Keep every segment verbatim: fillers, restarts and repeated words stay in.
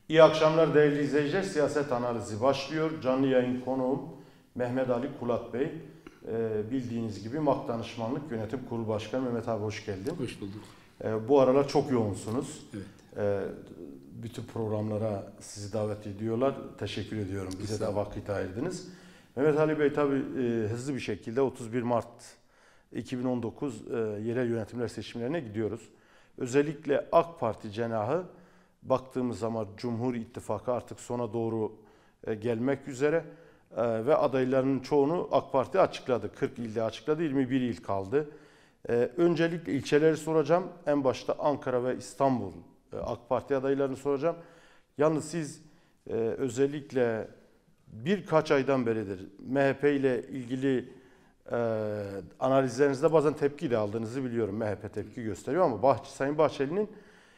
İyi akşamlar değerli izleyiciler. Siyaset analizi başlıyor. Canlı yayın konuğum Mehmet Ali Kulat Bey. Ee, bildiğiniz gibi MAK Danışmanlık Yönetim Kurulu Başkanı. Mehmet abi hoş geldin. Hoş bulduk. Ee, bu aralar çok yoğunsunuz. Evet. Ee, bütün programlara sizi davet ediyorlar. Teşekkür ediyorum. Bize de vakit ayırdınız. Mehmet Ali Bey tabii e, hızlı bir şekilde otuz bir Mart iki bin on dokuz e, yerel yönetimler seçimlerine gidiyoruz. Özellikle AK Parti cenahı baktığımız zaman Cumhur İttifakı artık sona doğru e, gelmek üzere e, ve adaylarının çoğunu AK Parti açıkladı. kırk ilde açıkladı, yirmi bir il kaldı. E, öncelikle ilçeleri soracağım. En başta Ankara ve İstanbul e, AK Parti adaylarını soracağım. Yalnız siz e, özellikle birkaç aydan beridir M H P ile ilgili e, analizlerinizde bazen tepki de aldığınızı biliyorum. M H P tepki gösteriyor ama Bah Sayın Bahçeli'nin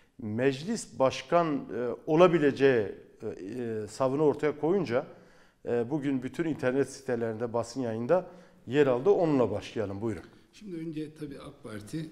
meclis başkan e, olabileceği e, e, savını ortaya koyunca e, bugün bütün internet sitelerinde, basın yayında yer aldı. Onunla başlayalım. Buyurun. Şimdi önce tabii AK Parti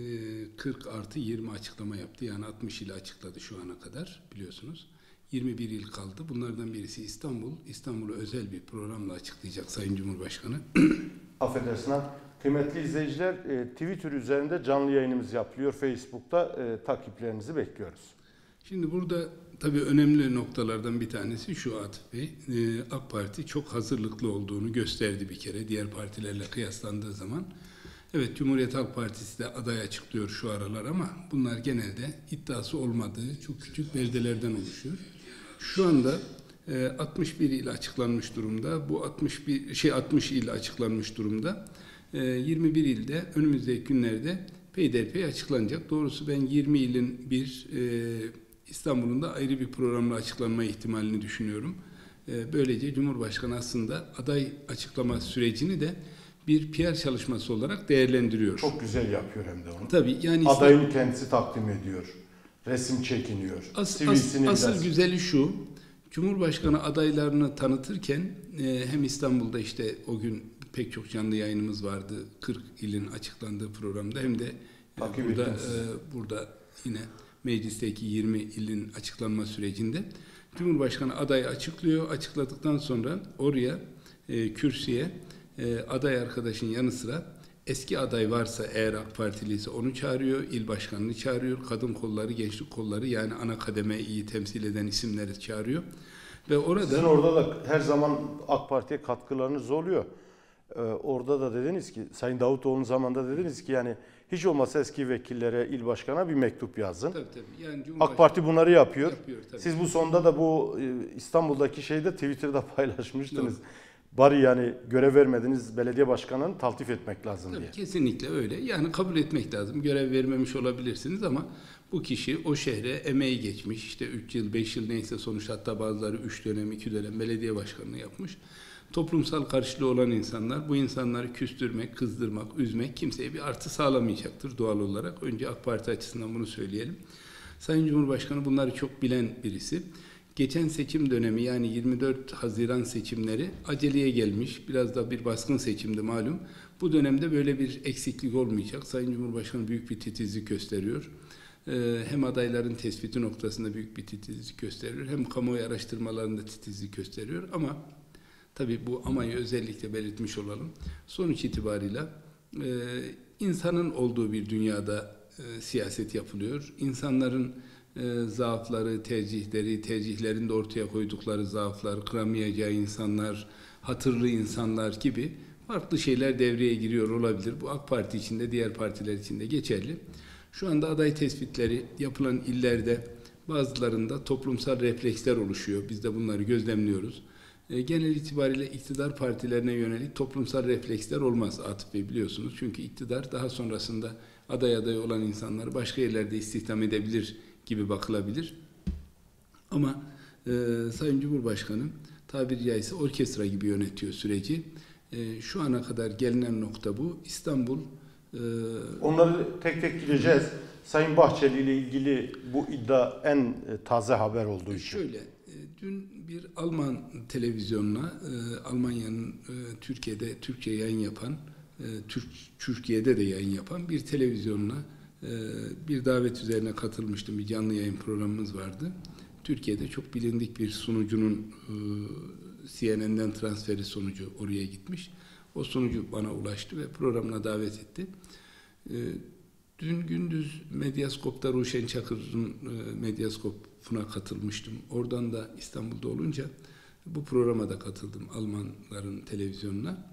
kırk artı yirmi açıklama yaptı. Yani altmış ili açıkladı şu ana kadar biliyorsunuz. yirmi bir il kaldı. Bunlardan birisi İstanbul. İstanbul'u özel bir programla açıklayacak Sayın Cumhurbaşkanı. Affedersin ha. Kıymetli izleyiciler, e, Twitter üzerinde canlı yayınımız yapılıyor. Facebook'ta e, takiplerinizi bekliyoruz. Şimdi burada tabii önemli noktalardan bir tanesi şu Atıf Bey. E, AK Parti çok hazırlıklı olduğunu gösterdi bir kere diğer partilerle kıyaslandığı zaman. Evet, Cumhuriyet Halk Partisi de aday açıklıyor şu aralar ama bunlar genelde iddiası olmadığı çok küçük beldelerden oluşuyor. Şu anda e, altmış bir il açıklanmış durumda. Bu altmış bir şey altmış il açıklanmış durumda. E, yirmi bir ilde önümüzdeki günlerde peyderpey açıklanacak. Doğrusu ben yirmi ilin bir e, İstanbul'un da ayrı bir programla açıklanma ihtimalini düşünüyorum. E, böylece Cumhurbaşkanı aslında aday açıklama sürecini de bir P R çalışması olarak değerlendiriyor. Çok güzel yapıyor hem de onu. Tabii yani adayın kendisi takdim ediyor. Resim çekiniyor. As, as, asıl güzeli şu. Cumhurbaşkanı adaylarını tanıtırken e, hem İstanbul'da işte o gün pek çok canlı yayınımız vardı. kırk ilin açıklandığı programda hem de e, burada e, burada yine meclisteki yirmi ilin açıklanma sürecinde Cumhurbaşkanı adayı açıklıyor. Açıkladıktan sonra oraya e, kürsüye e, aday arkadaşın yanı sıra eski aday varsa eğer AK Partiliyse onu çağırıyor, il başkanını çağırıyor, kadın kolları, gençlik kolları yani ana kademeyi iyi temsil eden isimleri çağırıyor. Ve orada sizin orada da her zaman AK Parti'ye katkılarınız oluyor. Ee, orada da dediniz ki, Sayın Davutoğlu'nun zamanında dediniz ki yani hiç olmazsa eski vekillere, il başkana bir mektup yazın. Tabii, tabii. Yani AK Parti bunları yapıyor. yapıyor Siz bu sonda da bu İstanbul'daki şeyde Twitter'da paylaşmıştınız. Yok. Bari yani görev vermediğiniz belediye başkanını taltif etmek lazım Tabii, diye. Kesinlikle öyle. Yani kabul etmek lazım. Görev vermemiş olabilirsiniz ama bu kişi o şehre emeği geçmiş. İşte üç yıl, beş yıl neyse sonuç hatta bazıları üç dönem, iki dönem belediye başkanlığı yapmış. Toplumsal karşılığı olan insanlar bu insanları küstürmek, kızdırmak, üzmek kimseye bir artı sağlamayacaktır doğal olarak. Önce AK Parti açısından bunu söyleyelim. Sayın Cumhurbaşkanı bunları çok bilen birisi. Geçen seçim dönemi yani yirmi dört Haziran seçimleri aceleye gelmiş. Biraz da bir baskın seçimdi malum. Bu dönemde böyle bir eksiklik olmayacak. Sayın Cumhurbaşkanı büyük bir titizlik gösteriyor. Ee, hem adayların tespiti noktasında büyük bir titizlik gösteriyor. Hem kamuoyu araştırmalarında titizlik gösteriyor. Ama tabii bu amayı özellikle belirtmiş olalım. Sonuç itibarıyla e, insanın olduğu bir dünyada e, siyaset yapılıyor. İnsanların e, zaafları, tercihleri, tercihlerinde ortaya koydukları zaaflar, kıramayacağı insanlar, hatırlı insanlar gibi farklı şeyler devreye giriyor olabilir. Bu AK Parti içinde, diğer partiler içinde geçerli. Şu anda aday tespitleri yapılan illerde bazılarında toplumsal refleksler oluşuyor. Biz de bunları gözlemliyoruz. E, genel itibariyle iktidar partilerine yönelik toplumsal refleksler olmaz Atıf Bey biliyorsunuz. Çünkü iktidar daha sonrasında aday aday olan insanları başka yerlerde istihdam edebilir gibi bakılabilir. Ama e, Sayın Cumhurbaşkanı tabiri caizse orkestra gibi yönetiyor süreci. E, şu ana kadar gelinen nokta bu. İstanbul e, onları tek tek gideceğiz. Sayın Bahçeli ile ilgili bu iddia en taze haber olduğu için. Şöyle, dün bir Alman televizyonuna, Almanya'nın Türkiye'de Türkçe yayın yapan, Türk Türkiye'de de yayın yapan bir televizyonuna bir davet üzerine katılmıştım. Bir canlı yayın programımız vardı. Türkiye'de çok bilindik bir sunucunun e, C N N'den transferi sonucu oraya gitmiş. O sonucu bana ulaştı ve programına davet etti. E, dün gündüz Medyaskop'ta Ruşen Çakır'ın e, Medyaskop'una katılmıştım. Oradan da İstanbul'da olunca bu programa da katıldım, Almanların televizyonuna.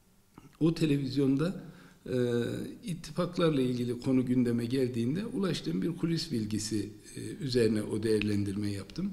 O televizyonda e, ittifaklarla ilgili konu gündeme geldiğinde ulaştığım bir kulis bilgisi e, üzerine o değerlendirme yaptım.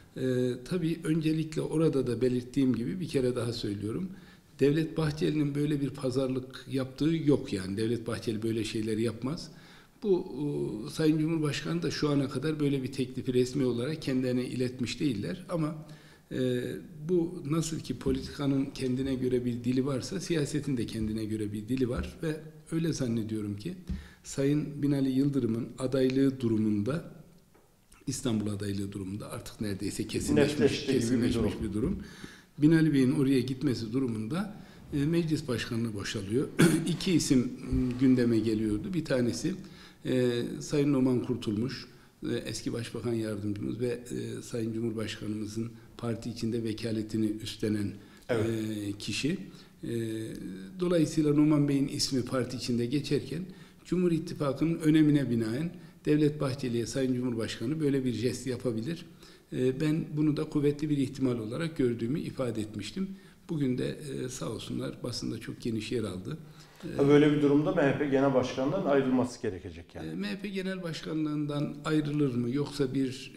E, tabii öncelikle orada da belirttiğim gibi bir kere daha söylüyorum. Devlet Bahçeli'nin böyle bir pazarlık yaptığı yok yani. Devlet Bahçeli böyle şeyleri yapmaz. Bu o, Sayın Cumhurbaşkanı da şu ana kadar böyle bir teklifi resmi olarak kendilerine iletmiş değiller. Ama e, bu nasıl ki politikanın kendine göre bir dili varsa siyasetin de kendine göre bir dili var ve öyle zannediyorum ki Sayın Binali Yıldırım'ın adaylığı durumunda, İstanbul adaylığı durumunda artık neredeyse kesinleşmiş, kesinleşmiş bir durum. bir durum. Binali Bey'in oraya gitmesi durumunda e, meclis başkanlığı boşalıyor. İki isim gündeme geliyordu. Bir tanesi e, Sayın Numan Kurtulmuş, e, eski Başbakan Yardımcımız ve e, Sayın Cumhurbaşkanımızın parti içinde vekaletini üstlenen evet. e, kişi. E, dolayısıyla Numan Bey'in ismi parti içinde geçerken Cumhur İttifakı'nın önemine binaen Devlet Bahçeli'ye Sayın Cumhurbaşkanı böyle bir jest yapabilir. Ben bunu da kuvvetli bir ihtimal olarak gördüğümü ifade etmiştim. Bugün de sağ olsunlar basında çok geniş yer aldı. Böyle bir durumda M H P Genel Başkanı'ndan ayrılması gerekecek yani. M H P Genel Başkanlığından ayrılır mı yoksa bir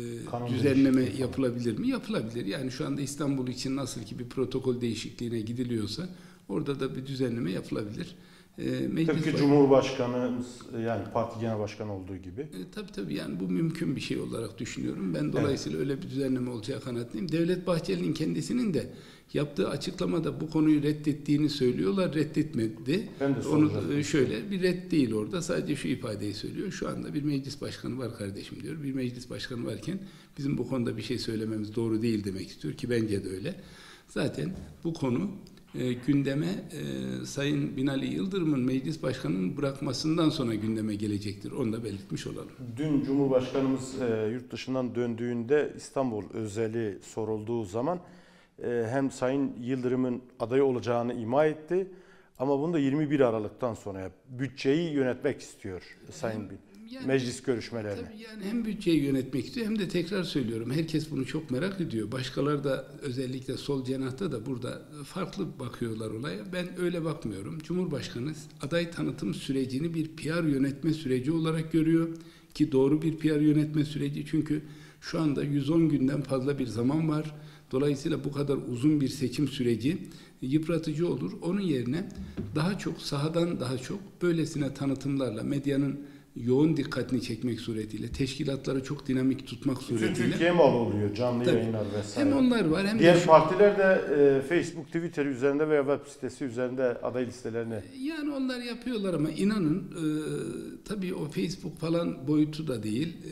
e, düzenleme yapılabilir mi? Yapılabilir. Yani şu anda İstanbul için nasıl ki bir protokol değişikliğine gidiliyorsa orada da bir düzenleme yapılabilir. E, Tıpkı Cumhurbaşkanı yani parti genel başkanı olduğu gibi. E, tabii tabii yani bu mümkün bir şey olarak düşünüyorum. Ben dolayısıyla evet. öyle bir düzenleme olacağı kanaatindeyim. Devlet Bahçeli'nin kendisinin de yaptığı açıklamada bu konuyu reddettiğini söylüyorlar. Reddetmedi. Ben de Onu e, şöyle bir red değil orada. Sadece şu ifadeyi söylüyor. Şu anda bir meclis başkanı var kardeşim diyor. Bir meclis başkanı varken bizim bu konuda bir şey söylememiz doğru değil demek istiyor ki bence de öyle. Zaten bu konu E, gündeme e, Sayın Binali Yıldırım'ın meclis başkanının bırakmasından sonra gündeme gelecektir. Onu da belirtmiş olalım. Dün Cumhurbaşkanımız e, yurt dışından döndüğünde İstanbul özeli sorulduğu zaman e, hem Sayın Yıldırım'ın adayı olacağını ima etti ama bunu da yirmi bir Aralık'tan sonra bütçeyi yönetmek istiyor Sayın Bin. Yani, meclis görüşmelerine. Tabii yani hem bütçeyi yönetmek istiyor hem de tekrar söylüyorum. Herkes bunu çok merak ediyor. Başkaları da özellikle sol cenahta da burada farklı bakıyorlar olaya. Ben öyle bakmıyorum. Cumhurbaşkanı aday tanıtım sürecini bir P R yönetme süreci olarak görüyor. Ki doğru bir P R yönetme süreci. Çünkü şu anda yüz on günden fazla bir zaman var. Dolayısıyla bu kadar uzun bir seçim süreci yıpratıcı olur. Onun yerine daha çok sahadan daha çok böylesine tanıtımlarla medyanın yoğun dikkatini çekmek suretiyle, teşkilatları çok dinamik tutmak suretiyle. Bütün Türkiye mal oluyor, canlı tabii, yayınlar vesaire. Hem onlar var hem diğer de... partiler de e, Facebook, Twitter üzerinde veya web sitesi üzerinde aday listelerini... Yani onlar yapıyorlar ama inanın e, tabii o Facebook falan boyutu da değil. E,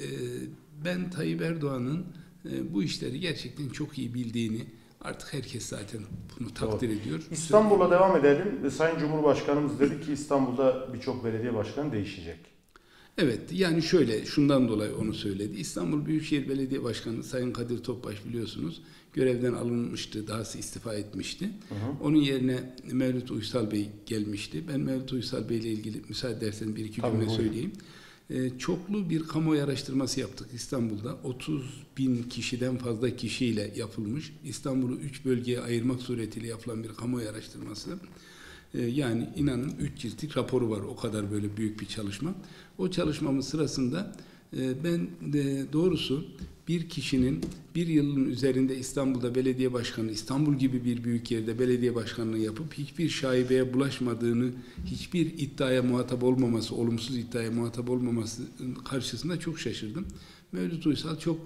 ben Tayyip Erdoğan'ın e, bu işleri gerçekten çok iyi bildiğini, artık herkes zaten bunu takdir Doğru. ediyor. İstanbul'a devam edelim. Sayın Cumhurbaşkanımız dedi ki İstanbul'da birçok belediye başkanı değişecek. Evet, yani şöyle, şundan dolayı onu söyledi. İstanbul Büyükşehir Belediye Başkanı Sayın Kadir Topbaş biliyorsunuz görevden alınmıştı, dahası istifa etmişti. Hı hı. Onun yerine Mevlüt Uysal Bey gelmişti. Ben Mevlüt Uysal Bey ile ilgili müsaade ederseniz bir iki cümle söyleyeyim. Ee, çoklu bir kamuoyu araştırması yaptık İstanbul'da. otuz bin kişiden fazla kişiyle yapılmış. İstanbul'u üç bölgeye ayırmak suretiyle yapılan bir kamuoyu araştırması. Yani inanın üç ciltlik raporu var. O kadar böyle büyük bir çalışma. O çalışmamın sırasında ben de doğrusu bir kişinin bir yılın üzerinde İstanbul'da belediye başkanı, İstanbul gibi bir büyük yerde belediye başkanlığı yapıp hiçbir şaibeye bulaşmadığını, hiçbir iddiaya muhatap olmaması, olumsuz iddiaya muhatap olmaması karşısında çok şaşırdım. Mevlüt Uysal çok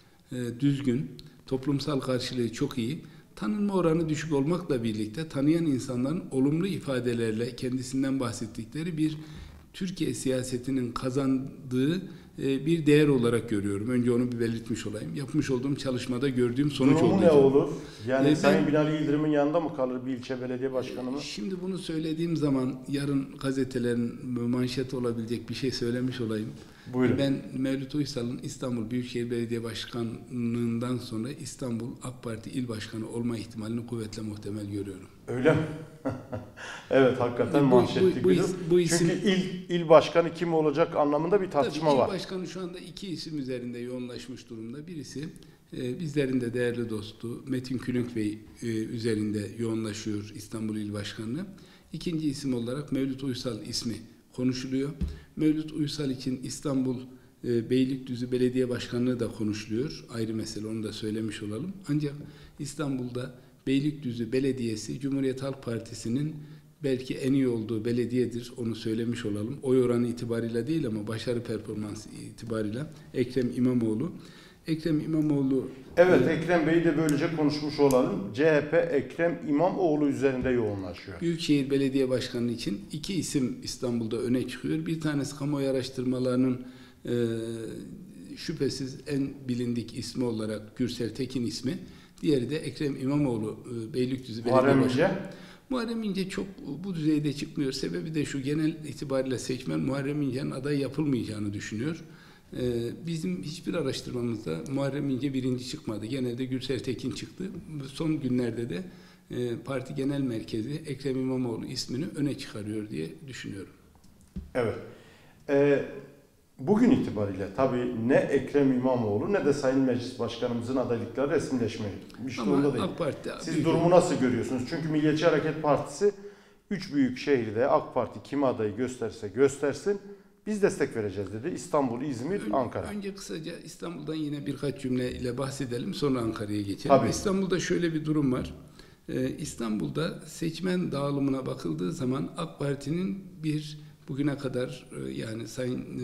düzgün, toplumsal karşılığı çok iyi. Tanınma oranı düşük olmakla birlikte tanıyan insanların olumlu ifadelerle kendisinden bahsettikleri bir Türkiye siyasetinin kazandığı bir değer olarak görüyorum. Önce onu bir belirtmiş olayım. Yapmış olduğum çalışmada gördüğüm sonuç oldu. ne olur? Yani ee, Sayın ben, Binali Yıldırım'ın yanında mı kalır bir ilçe belediye başkanı mı? Şimdi bunu söylediğim zaman yarın gazetelerin manşeti olabilecek bir şey söylemiş olayım. Buyurun. Ben Mevlüt Uysal'ın İstanbul Büyükşehir Belediye Başkanlığından sonra İstanbul AK Parti İl Başkanı olma ihtimalini kuvvetle muhtemel görüyorum. Öyle mi? Evet, hakikaten Bu- manşetli bu- bu günü. is- bu isim- Çünkü il, il başkanı kim olacak anlamında bir tartışma Tabii var. İl Başkanı şu anda iki isim üzerinde yoğunlaşmış durumda. Birisi e, bizlerin de değerli dostu Metin Külünk Bey e, üzerinde yoğunlaşıyor İstanbul İl Başkanlığı. İkinci isim olarak Mevlüt Uysal ismi konuşuluyor. Mevlüt Uysal için İstanbul e, Beylikdüzü Belediye Başkanlığı da konuşuluyor. Ayrı mesele, onu da söylemiş olalım. Ancak İstanbul'da Beylikdüzü Belediyesi Cumhuriyet Halk Partisi'nin belki en iyi olduğu belediyedir, onu söylemiş olalım. Oy oranı itibarıyla değil ama başarı performansı itibarıyla Ekrem İmamoğlu. Ekrem İmamoğlu... Evet, Ekrem Bey'i de böylece konuşmuş olalım. C H P Ekrem İmamoğlu üzerinde yoğunlaşıyor. Büyükşehir Belediye Başkanlığı için iki isim İstanbul'da öne çıkıyor. Bir tanesi kamuoyu araştırmalarının e, şüphesiz en bilindik ismi olarak Gürsel Tekin ismi. Diğeri de Ekrem İmamoğlu, e, Beylikdüzü Belediye Muharrem Başkanı. İnce. Muharrem İnce çok bu düzeyde çıkmıyor. Sebebi de şu: genel itibariyle seçmen Muharrem İnce'nin aday yapılmayacağını düşünüyor. Ee, bizim hiçbir araştırmamızda Muharrem İnce birinci çıkmadı. Genelde Gürsel Tekin çıktı. Son günlerde de e, parti genel merkezi Ekrem İmamoğlu ismini öne çıkarıyor diye düşünüyorum. Evet. Ee, bugün itibariyle tabii ne Ekrem İmamoğlu ne de Sayın Meclis Başkanımızın adaylıkları resimleşmemiş Ama durumda değil. AK Parti... Siz durumu nasıl görüyorsunuz? Çünkü Milliyetçi Hareket Partisi üç büyük şehirde AK Parti kimi adayı gösterse göstersin biz destek vereceğiz dedi. İstanbul, İzmir, Ön- Ankara. Önce kısaca İstanbul'dan yine birkaç cümleyle bahsedelim, sonra Ankara'ya geçelim. Tabii. İstanbul'da şöyle bir durum var. Ee, İstanbul'da seçmen dağılımına bakıldığı zaman AK Parti'nin bir bugüne kadar e, yani Sayın e,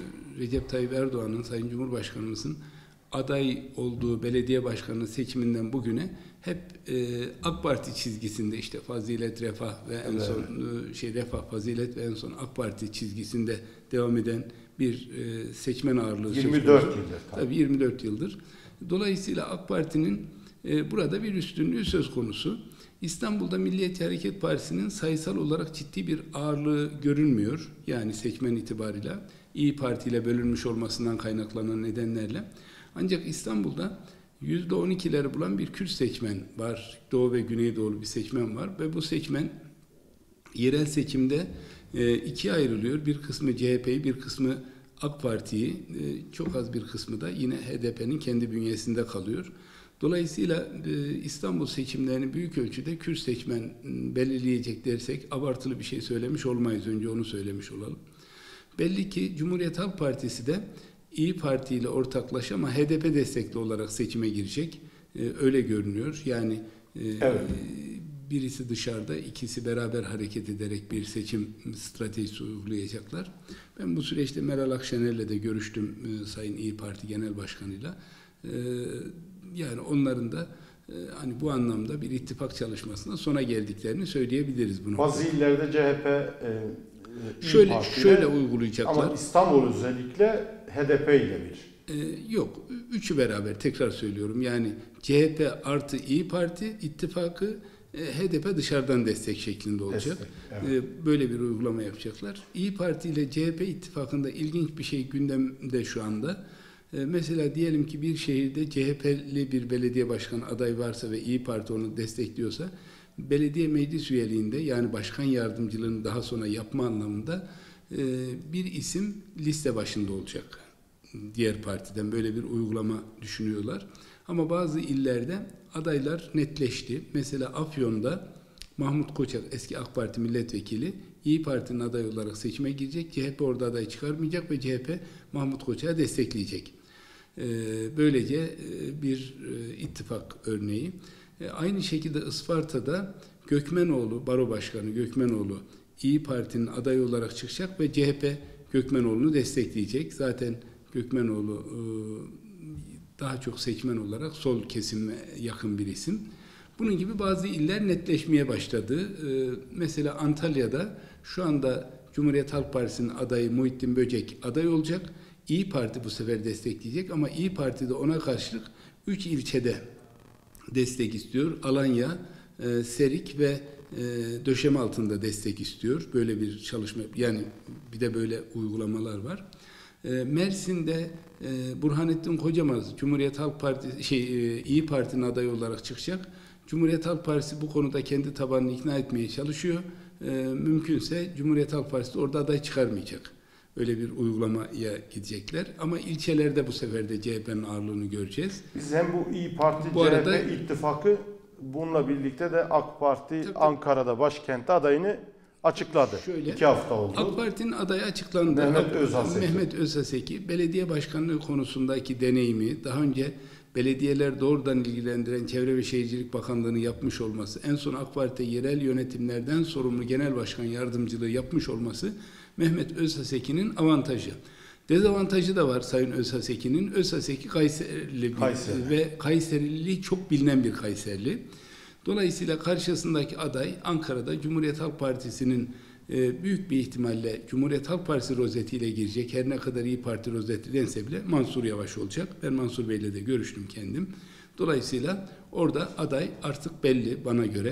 Recep Tayyip Erdoğan'ın, Sayın Cumhurbaşkanımızın aday olduğu belediye başkanı seçiminden bugüne hep e, AK Parti çizgisinde, işte fazilet, refah ve en Evet. son e, şey refah, fazilet ve en son AK Parti çizgisinde devam eden bir e, seçmen ağırlığı söz yirmi dört konusu. yıldır. Tabii. Tabii yirmi dört yıldır. Dolayısıyla AK Parti'nin e, burada bir üstünlüğü söz konusu. İstanbul'da Milliyetçi Hareket Partisi'nin sayısal olarak ciddi bir ağırlığı görünmüyor. Yani seçmen itibarıyla İyi Parti ile bölünmüş olmasından kaynaklanan nedenlerle. Ancak İstanbul'da yüzde on ikileri bulan bir Kürt seçmen var. Doğu ve Güneydoğulu bir seçmen var ve bu seçmen yerel seçimde e, ikiye ayrılıyor. Bir kısmı C H P'yi, bir kısmı AK Parti'yi, e, çok az bir kısmı da yine H D P'nin kendi bünyesinde kalıyor. Dolayısıyla e, İstanbul seçimlerini büyük ölçüde Kürt seçmen m, belirleyecek dersek abartılı bir şey söylemiş olmayız. Önce onu söylemiş olalım. Belli ki Cumhuriyet Halk Partisi de İyi Parti ile ortaklaşa ama H D P destekli olarak seçime girecek. E, öyle görünüyor. Yani e, Evet. birisi dışarıda, ikisi beraber hareket ederek bir seçim stratejisi uygulayacaklar. Ben bu süreçte Meral Akşener'le de görüştüm, e, Sayın İyi Parti Genel Başkanı'yla. E, yani onların da e, hani bu anlamda bir ittifak çalışmasına sona geldiklerini söyleyebiliriz bunu. Bazı illerde C H P e, İYİ Şöyle Parti'yle, şöyle uygulayacaklar. ama İstanbul özellikle H D P ile bir. Ee, yok, üçü beraber, tekrar söylüyorum. Yani C H P artı İyi Parti ittifakı, e, H D P dışarıdan destek şeklinde olacak. Destek, evet. Ee, böyle bir uygulama yapacaklar. İyi Parti ile C H P ittifakında ilginç bir şey gündemde şu anda. Ee, mesela diyelim ki bir şehirde C H P'li bir belediye başkanı adayı varsa ve İyi Parti onu destekliyorsa, belediye meclis üyeliğinde, yani başkan yardımcılığını daha sonra yapma anlamında e, bir isim liste başında olacak. Diğer partiden böyle bir uygulama düşünüyorlar. Ama bazı illerde adaylar netleşti. Mesela Afyon'da Mahmut Koçak, eski AK Parti milletvekili, İyi Parti'nin adayı olarak seçime girecek. C H P orada aday çıkarmayacak ve C H P Mahmut Koçak'ı destekleyecek. Ee, böylece bir ittifak örneği. Aynı şekilde Isparta'da Gökmenoğlu, Baro Başkanı Gökmenoğlu İyi Parti'nin adayı olarak çıkacak ve C H P Gökmenoğlu'nu destekleyecek. Zaten Gökmenoğlu daha çok seçmen olarak sol kesime yakın bir isim. Bunun gibi bazı iller netleşmeye başladı. Mesela Antalya'da şu anda Cumhuriyet Halk Partisi'nin adayı Muhittin Böcek aday olacak. İyi Parti bu sefer destekleyecek ama İyi Parti de ona karşılık üç ilçede destek istiyor. Alanya, Serik ve Döşemealtı'nda destek istiyor. Böyle bir çalışma, yani bir de böyle uygulamalar var. E, Mersin'de e, Burhanettin Kocamaz Cumhuriyet Halk Partisi şey e, İyi Parti'nin adayı olarak çıkacak. Cumhuriyet Halk Partisi bu konuda kendi tabanını ikna etmeye çalışıyor. E, mümkünse Cumhuriyet Halk Partisi de orada aday çıkarmayacak. Öyle bir uygulamaya gidecekler. Ama ilçelerde bu sefer de C H P'nin ağırlığını göreceğiz. Biz hem bu İyi Parti Bu C H P arada, ittifakı, bununla birlikte de AK Parti tabii, Ankara'da başkentte adayını açıkladı. Şöyle, İki hafta oldu. AK Parti'nin adayı açıklandı. Mehmet Özhaseki. Mehmet Özhaseki belediye başkanlığı konusundaki deneyimi, daha önce belediyeler doğrudan ilgilendiren Çevre ve Şehircilik Bakanlığı'nı yapmış olması, en son AK Parti yerel yönetimlerden sorumlu genel başkan yardımcılığı yapmış olması Mehmet Özhaseki'nin avantajı. Dezavantajı da var Sayın Özhaseki'nin. Özhaseki Kayserili bir Kayseri. ve Kayserili çok bilinen bir Kayserili. Dolayısıyla karşısındaki aday Ankara'da Cumhuriyet Halk Partisi'nin e, büyük bir ihtimalle Cumhuriyet Halk Partisi rozetiyle girecek. Her ne kadar İyi Parti rozeti dense bile Mansur Yavaş olacak. Ben Mansur Bey'le de görüştüm kendim. Dolayısıyla orada aday artık belli bana göre.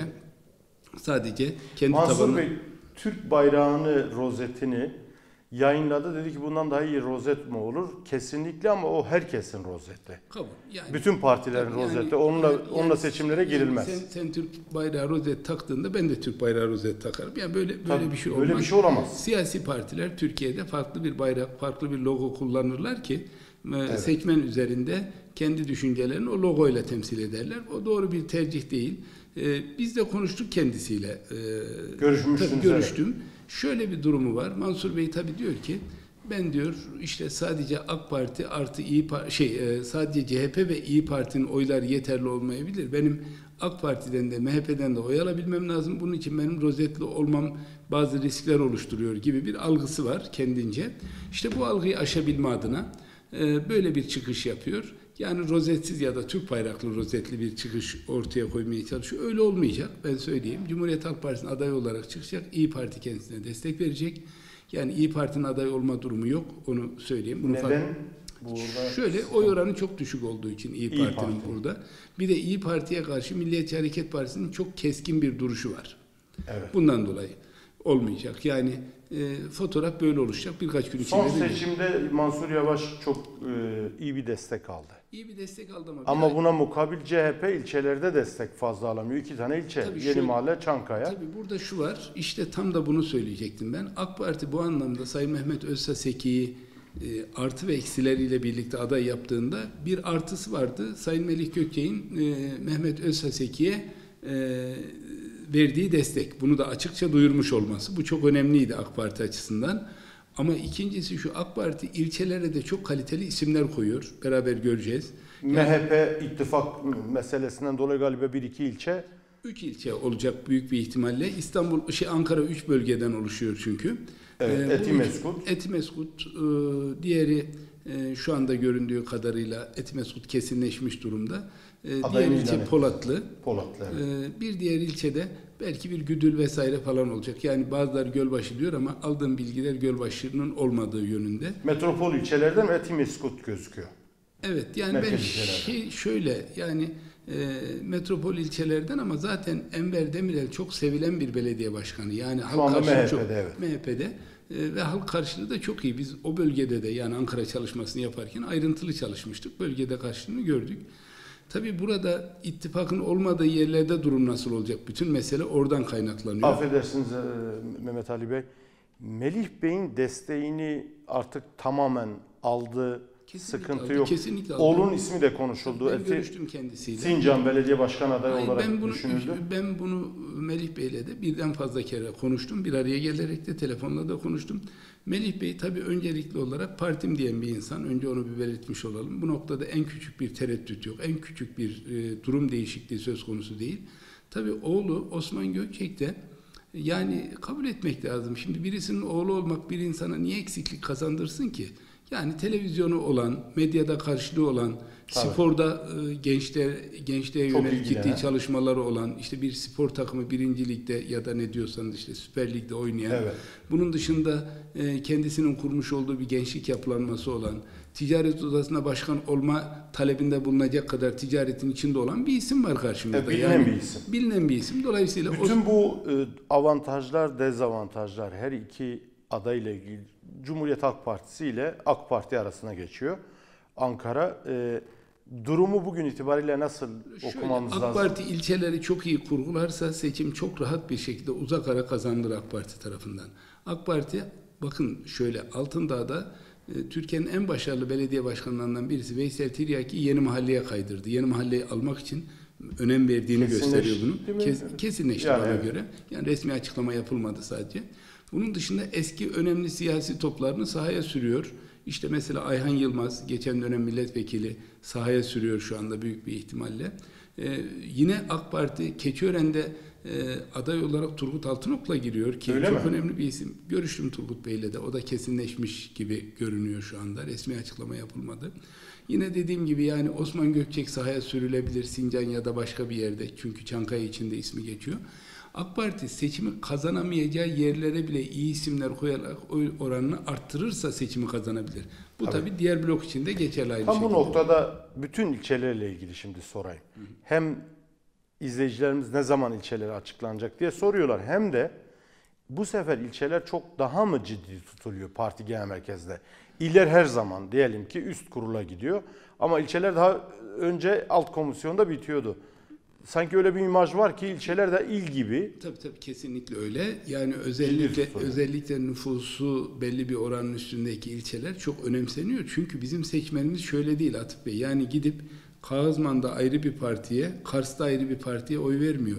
Sadece kendi Mansur tabanı... Bey Türk bayrağını, rozetini yayınladı. Dedi ki bundan daha iyi rozet mi olur? Kesinlikle, ama o herkesin rozeti. Kabul. Yani, bütün partilerin yani, rozeti. Onunla yani, onunla seçimlere yani girilmez. Sen, sen Türk bayrağı rozet taktığında ben de Türk bayrağı rozet takarım. Yani böyle böyle Tabii, bir şey olmaz. Böyle bir şey olamaz. Siyasi partiler Türkiye'de farklı bir bayrak, farklı bir logo kullanırlar ki Evet. sekmen üzerinde kendi düşüncelerini o logoyla temsil ederler. O doğru bir tercih değil. Ee, biz de konuştuk kendisiyle. Ee, Görüşmüştünüz, tabii görüştüm. Şöyle bir durumu var. Mansur Bey tabii diyor ki ben diyor işte sadece AK Parti artı İyi Parti şey sadece C H P ve İyi Parti'nin oyları yeterli olmayabilir. Benim AK Parti'den de M H P'den de oy alabilmem lazım. Bunun için benim rozetli olmam bazı riskler oluşturuyor gibi bir algısı var kendince. İşte bu algıyı aşabilme adına böyle bir çıkış yapıyor. Yani rozetsiz ya da Türk bayraklı rozetli bir çıkış ortaya koymaya çalışıyor. Öyle olmayacak, ben söyleyeyim. Cumhuriyet Halk Partisi'nin adayı olarak çıkacak. İyi Parti kendisine destek verecek. Yani İyi Parti'nin aday olma durumu yok. Onu söyleyeyim. Bunu Neden? Burada şöyle, oy oranı çok düşük olduğu için İyi Parti'nin İyi Parti. burada. Bir de İyi Parti'ye karşı Milliyetçi Hareket Partisi'nin çok keskin bir duruşu var. Evet. Bundan dolayı olmayacak. Yani e, fotoğraf böyle oluşacak. Birkaç gün içinde. Son değil. seçimde Mansur Yavaş çok e, iyi bir destek aldı. İyi bir destek aldı ama. Ama ay- buna mukabil C H P ilçelerde destek fazla alamıyor. İki tane ilçe. Tabii Yeni şöyle- Mahalle, Çankaya. Tabii burada şu var, işte tam da bunu söyleyecektim ben. AK Parti bu anlamda Sayın Mehmet Özhaseki'yi e, artı ve eksileriyle birlikte aday yaptığında bir artısı vardı. Sayın Melih Gökçek'in e, Mehmet Özhaseki'ye e, verdiği destek. Bunu da açıkça duyurmuş olması. Bu çok önemliydi AK Parti açısından. Ama ikincisi şu, AK Parti ilçelere de çok kaliteli isimler koyuyor. Beraber göreceğiz. M H P ittifak meselesinden dolayı galiba bir iki ilçe. Üç ilçe olacak büyük bir ihtimalle. İstanbul, şey Ankara üç bölgeden oluşuyor çünkü. Evet, Ee, Etimeskut. üç- Etimeskut, e, diğeri e, şu anda göründüğü kadarıyla Etimeskut kesinleşmiş durumda. E, diğer Adayını ilçe ilan Polatlı. Polatlı. Evet. E, bir diğer ilçede belki bir Güdül vesaire falan olacak. Yani bazıları Gölbaşı diyor ama aldığım bilgiler Gölbaşı'nın olmadığı yönünde. Metropol ilçelerden Etimeskut gözüküyor. Evet, yani Merkez ben ilçelerden. şey şöyle yani e, metropol ilçelerden ama zaten Enver Demirel çok sevilen bir belediye başkanı. Yani halk anda karşılığı M H P'de, çok evet. M H P'de e, ve halk karşılığı da çok iyi. Biz o bölgede de yani Ankara çalışmasını yaparken ayrıntılı çalışmıştık. Bölgede karşılığını gördük. Tabii burada ittifakın olmadığı yerlerde durum nasıl olacak? Bütün mesele oradan kaynaklanıyor. Affedersiniz e, Mehmet Ali Bey. Melih Bey'in desteğini artık tamamen aldı. Kesinlikle Sıkıntı aldı, yok. kesinlikle aldı. Oğlunun ismi de konuşuldu. Ben Eti- görüştüm kendisiyle. Sincan Belediye Başkan adayı Hayır, olarak ben bunu, düşünüldü. Ben bunu Melih Bey'le de birden fazla kere konuştum. Bir araya gelerek de telefonla da konuştum. Melih Bey tabii öncelikli olarak partim diyen bir insan. Önce onu bir belirtmiş olalım. Bu noktada en küçük bir tereddüt yok. En küçük bir e, durum değişikliği söz konusu değil. Tabii oğlu Osman Gökçek de yani kabul etmek lazım. Şimdi birisinin oğlu olmak bir insana niye eksiklik kazandırsın ki? Yani televizyonu olan, medyada karşılığı olan, Tabii. sporda e, gençler gençliğe Çok yönelik ilgilenen. ciddi çalışmaları olan, işte bir spor takımı birinci ligde ya da ne diyorsanız işte Süper Lig'de oynayan, Evet. bunun dışında e, kendisinin kurmuş olduğu bir gençlik yapılanması olan, ticaret odasına başkan olma talebinde bulunacak kadar ticaretin içinde olan bir isim var karşımızda. Evet, bilinen bir isim. Bilinen bir isim. Dolayısıyla o- Bütün bu e, avantajlar, dezavantajlar her iki adayla ilgili Cumhuriyet Halk Partisi ile AK Parti arasına geçiyor. Ankara. E, durumu bugün itibariyle nasıl Şöyle, okumamız AK lazım? AK Parti ilçeleri çok iyi kurgularsa seçim çok rahat bir şekilde uzak ara kazanılır AK Parti tarafından. AK Parti bakın şöyle Altındağ'da e, Türkiye'nin en başarılı belediye başkanlarından birisi Veysel Tiryaki'yi Yeni Mahalle'ye kaydırdı. Yeni Mahalle'yi almak için önem verdiğini Kesinleş, gösteriyor bunu. Kes, mi? kesinleşti Yani bana evet. göre. Yani resmi açıklama yapılmadı sadece. Bunun dışında eski önemli siyasi toplarını sahaya sürüyor. İşte mesela Ayhan Yılmaz, geçen dönem milletvekili sahaya sürüyor şu anda büyük bir ihtimalle. Ee, yine AK Parti Keçiören'de e, aday olarak Turgut Altınok'la giriyor ki Öyle çok mi? önemli bir isim. Görüştüm Turgut Bey'le de. O da kesinleşmiş gibi görünüyor şu anda. Resmi açıklama yapılmadı. Yine dediğim gibi yani Osman Gökçek sahaya sürülebilir Sincan ya da başka bir yerde. Çünkü Çankaya içinde ismi geçiyor. AK Parti seçimi kazanamayacağı yerlere bile iyi isimler koyarak oy oranını arttırırsa seçimi kazanabilir. Bu Tabii. tabii diğer blok için de geçerli aynı Tam bu şekilde. noktada bütün ilçelerle ilgili şimdi sorayım. Hı hı. Hem izleyicilerimiz ne zaman ilçeleri açıklanacak diye soruyorlar. Hem de bu sefer ilçeler çok daha mı ciddi tutuluyor parti genel merkezde? İller her zaman diyelim ki üst kurula gidiyor. Ama ilçeler daha önce alt komisyonda bitiyordu. Sanki öyle bir imaj var ki ilçeler de il gibi. Tabii tabii kesinlikle öyle. Yani özellikle özellikle nüfusu belli bir oranın üstündeki ilçeler çok önemseniyor. Çünkü bizim seçmenimiz şöyle değil Atıf Bey. Yani gidip Kağızman'da ayrı bir partiye, Kars'ta ayrı bir partiye oy vermiyor.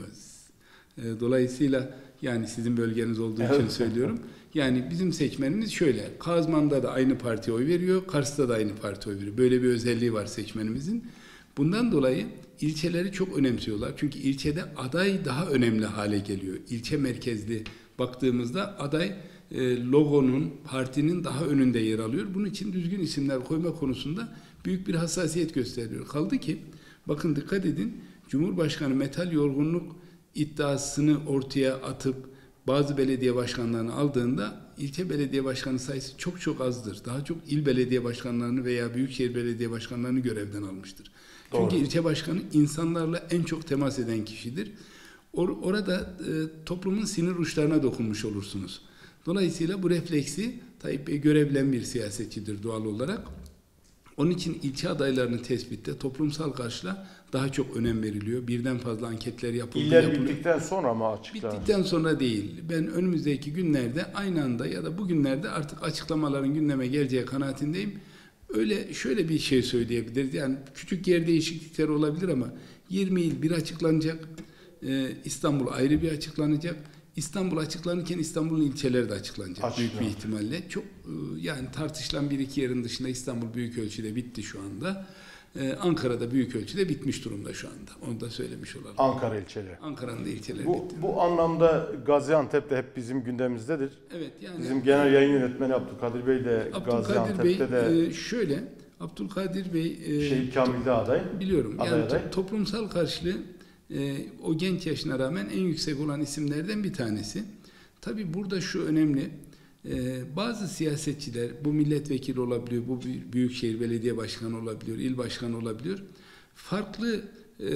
Dolayısıyla yani sizin bölgeniz olduğu için söylüyorum. Yani bizim seçmenimiz şöyle. Kağızman'da da aynı partiye oy veriyor, Kars'ta da aynı partiye oy veriyor. Böyle bir özelliği var seçmenimizin. Bundan dolayı ilçeleri çok önemsiyorlar. Çünkü ilçede aday daha önemli hale geliyor. İlçe merkezli baktığımızda aday e, logonun, partinin daha önünde yer alıyor. Bunun için düzgün isimler koyma konusunda büyük bir hassasiyet gösteriyor. Kaldı ki bakın dikkat edin Cumhurbaşkanı metal yorgunluk iddiasını ortaya atıp bazı belediye başkanlarını aldığında ilçe belediye başkanı sayısı çok çok azdır. Daha çok il belediye başkanlarını veya büyükşehir belediye başkanlarını görevden almıştır. Doğru. Çünkü ilçe başkanı insanlarla en çok temas eden kişidir. Or orada e, toplumun sinir uçlarına dokunmuş olursunuz. Dolayısıyla bu refleksi Tayyip Bey görebilen bir siyasetçidir doğal olarak. Onun için ilçe adaylarının tespitte toplumsal karşılığa daha çok önem veriliyor. Birden fazla anketler yapıldı. İller yapılıyor. bittikten sonra mı açıklanır? Bittikten sonra değil. Ben önümüzdeki günlerde aynı anda ya da bugünlerde artık açıklamaların gündeme geleceği kanaatindeyim. Öyle şöyle bir şey söyleyebiliriz. Yani küçük yer değişiklikleri olabilir ama yirmi il bir açıklanacak. Ee, İstanbul ayrı bir açıklanacak. İstanbul açıklanırken İstanbul'un ilçeleri de açıklanacak Açıklanır. büyük bir ihtimalle. Çok yani tartışılan bir iki yerin dışında İstanbul büyük ölçüde bitti şu anda. Ee, Ankara'da büyük ölçüde bitmiş durumda şu anda. Onu da söylemiş olalım. Ankara ilçeleri. Ankara'nın da ilçeleri Bu, bitti. bu anlamda Gaziantep de hep bizim gündemimizdedir. Evet yani. Bizim genel yayın yönetmeni Abdülkadir Bey de Abdülkadir Gaziantep'te Bey, de e, şöyle Abdülkadir Bey e, Şehit Kamil'de aday. biliyorum. Aday Yani aday. to- toplumsal karşılığı e, o genç yaşına rağmen en yüksek olan isimlerden bir tanesi. Tabii burada şu önemli. E, bazı siyasetçiler bu milletvekili olabiliyor, bu büyükşehir belediye başkanı olabiliyor, il başkanı olabiliyor. Farklı e,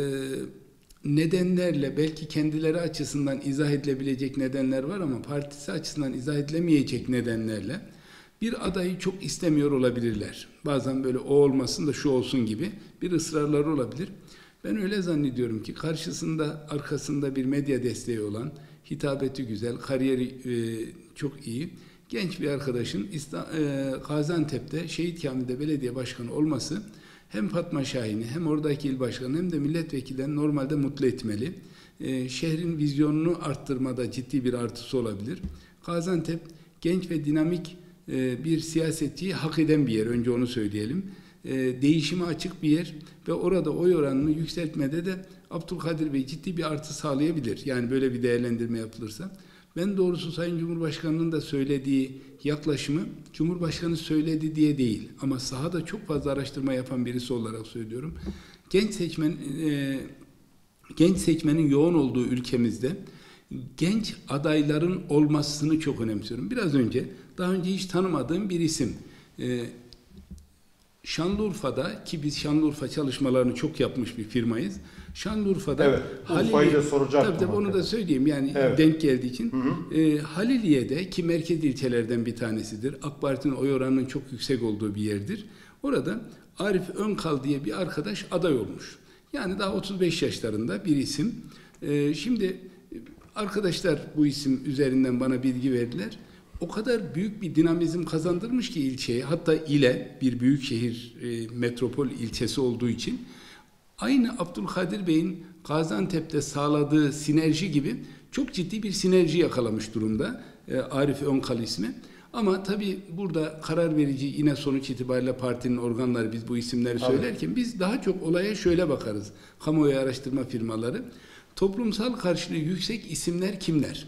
nedenlerle belki kendileri açısından izah edilebilecek nedenler var ama partisi açısından izah edilemeyecek nedenlerle bir adayı çok istemiyor olabilirler. Bazen böyle o olmasın da şu olsun gibi bir ısrarları olabilir. Ben öyle zannediyorum ki karşısında, arkasında bir medya desteği olan, hitabeti güzel, kariyeri e, çok iyi, genç bir arkadaşın İsta- e, Gaziantep'te Şehit Kamil'de belediye başkanı olması hem Fatma Şahin'i hem oradaki il başkanı hem de milletvekillerini normalde mutlu etmeli. E, şehrin vizyonunu arttırmada ciddi bir artısı olabilir. Gaziantep genç ve dinamik e, bir siyasetçiyi hak eden bir yer. Önce onu söyleyelim. E, değişime açık bir yer ve orada oy oranını yükseltmede de Abdülkadir Bey ciddi bir artı sağlayabilir. Yani böyle bir değerlendirme yapılırsa. Ben doğrusu Sayın Cumhurbaşkanı'nın da söylediği yaklaşımı Cumhurbaşkanı söyledi diye değil ama sahada çok fazla araştırma yapan birisi olarak söylüyorum. Genç seçmen e, genç seçmenin yoğun olduğu ülkemizde genç adayların olmasını çok önemsiyorum. Biraz önce daha önce hiç tanımadığım bir isim. E, Şanlıurfa'da, ki biz Şanlıurfa çalışmalarını çok yapmış bir firmayız. Şanlıurfa'da evet, Urfa'yı da soracaktım. Tabii tabii onu da söyleyeyim yani evet. denk geldiği için. Hı hı. E, Haliliye'de, ki merkez ilçelerden bir tanesidir. AK Parti'nin oy oranının çok yüksek olduğu bir yerdir. Orada Arif Önkal diye bir arkadaş aday olmuş. Yani daha otuz beş yaşlarında bir isim. E, şimdi arkadaşlar bu isim üzerinden bana bilgi verdiler. O kadar büyük bir dinamizm kazandırmış ki ilçeye, hatta ile, bir büyükşehir e, metropol ilçesi olduğu için aynı Abdülkadir Bey'in Gaziantep'te sağladığı sinerji gibi çok ciddi bir sinerji yakalamış durumda e, Arif Önkal ismi. Ama tabii burada karar verici yine sonuç itibariyle partinin organları, biz bu isimleri Tabii. söylerken biz daha çok olaya şöyle bakarız. Kamuoyu araştırma firmaları, toplumsal karşılığı yüksek isimler kimler?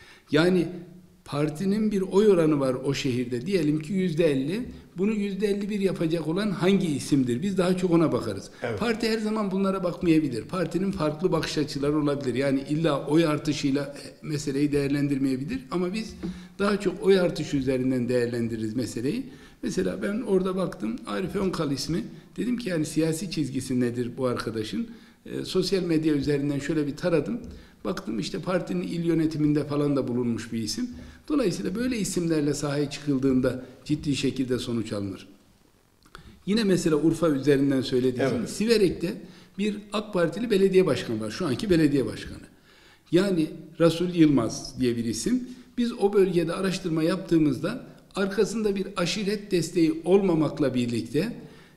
Yani partinin bir oy oranı var o şehirde. Diyelim ki yüzde elli. Bunu yüzde elli bir yapacak olan hangi isimdir? Biz daha çok ona bakarız. Evet. Parti her zaman bunlara bakmayabilir. Partinin farklı bakış açıları olabilir. Yani illa oy artışıyla meseleyi değerlendirmeyebilir. Ama biz daha çok oy artışı üzerinden değerlendiririz meseleyi. Mesela ben orada baktım. Arif Önkal ismi. Dedim ki yani siyasi çizgisi nedir bu arkadaşın? E, sosyal medya üzerinden şöyle bir taradım. Baktım işte partinin il yönetiminde falan da bulunmuş bir isim. Dolayısıyla böyle isimlerle sahaya çıkıldığında ciddi şekilde sonuç alınır. Yine mesela Urfa üzerinden söylediğim evet. Siverek'te bir AK Partili belediye başkanı var. Şu anki belediye başkanı. Yani Resul Yılmaz diye bir isim. Biz o bölgede araştırma yaptığımızda arkasında bir aşiret desteği olmamakla birlikte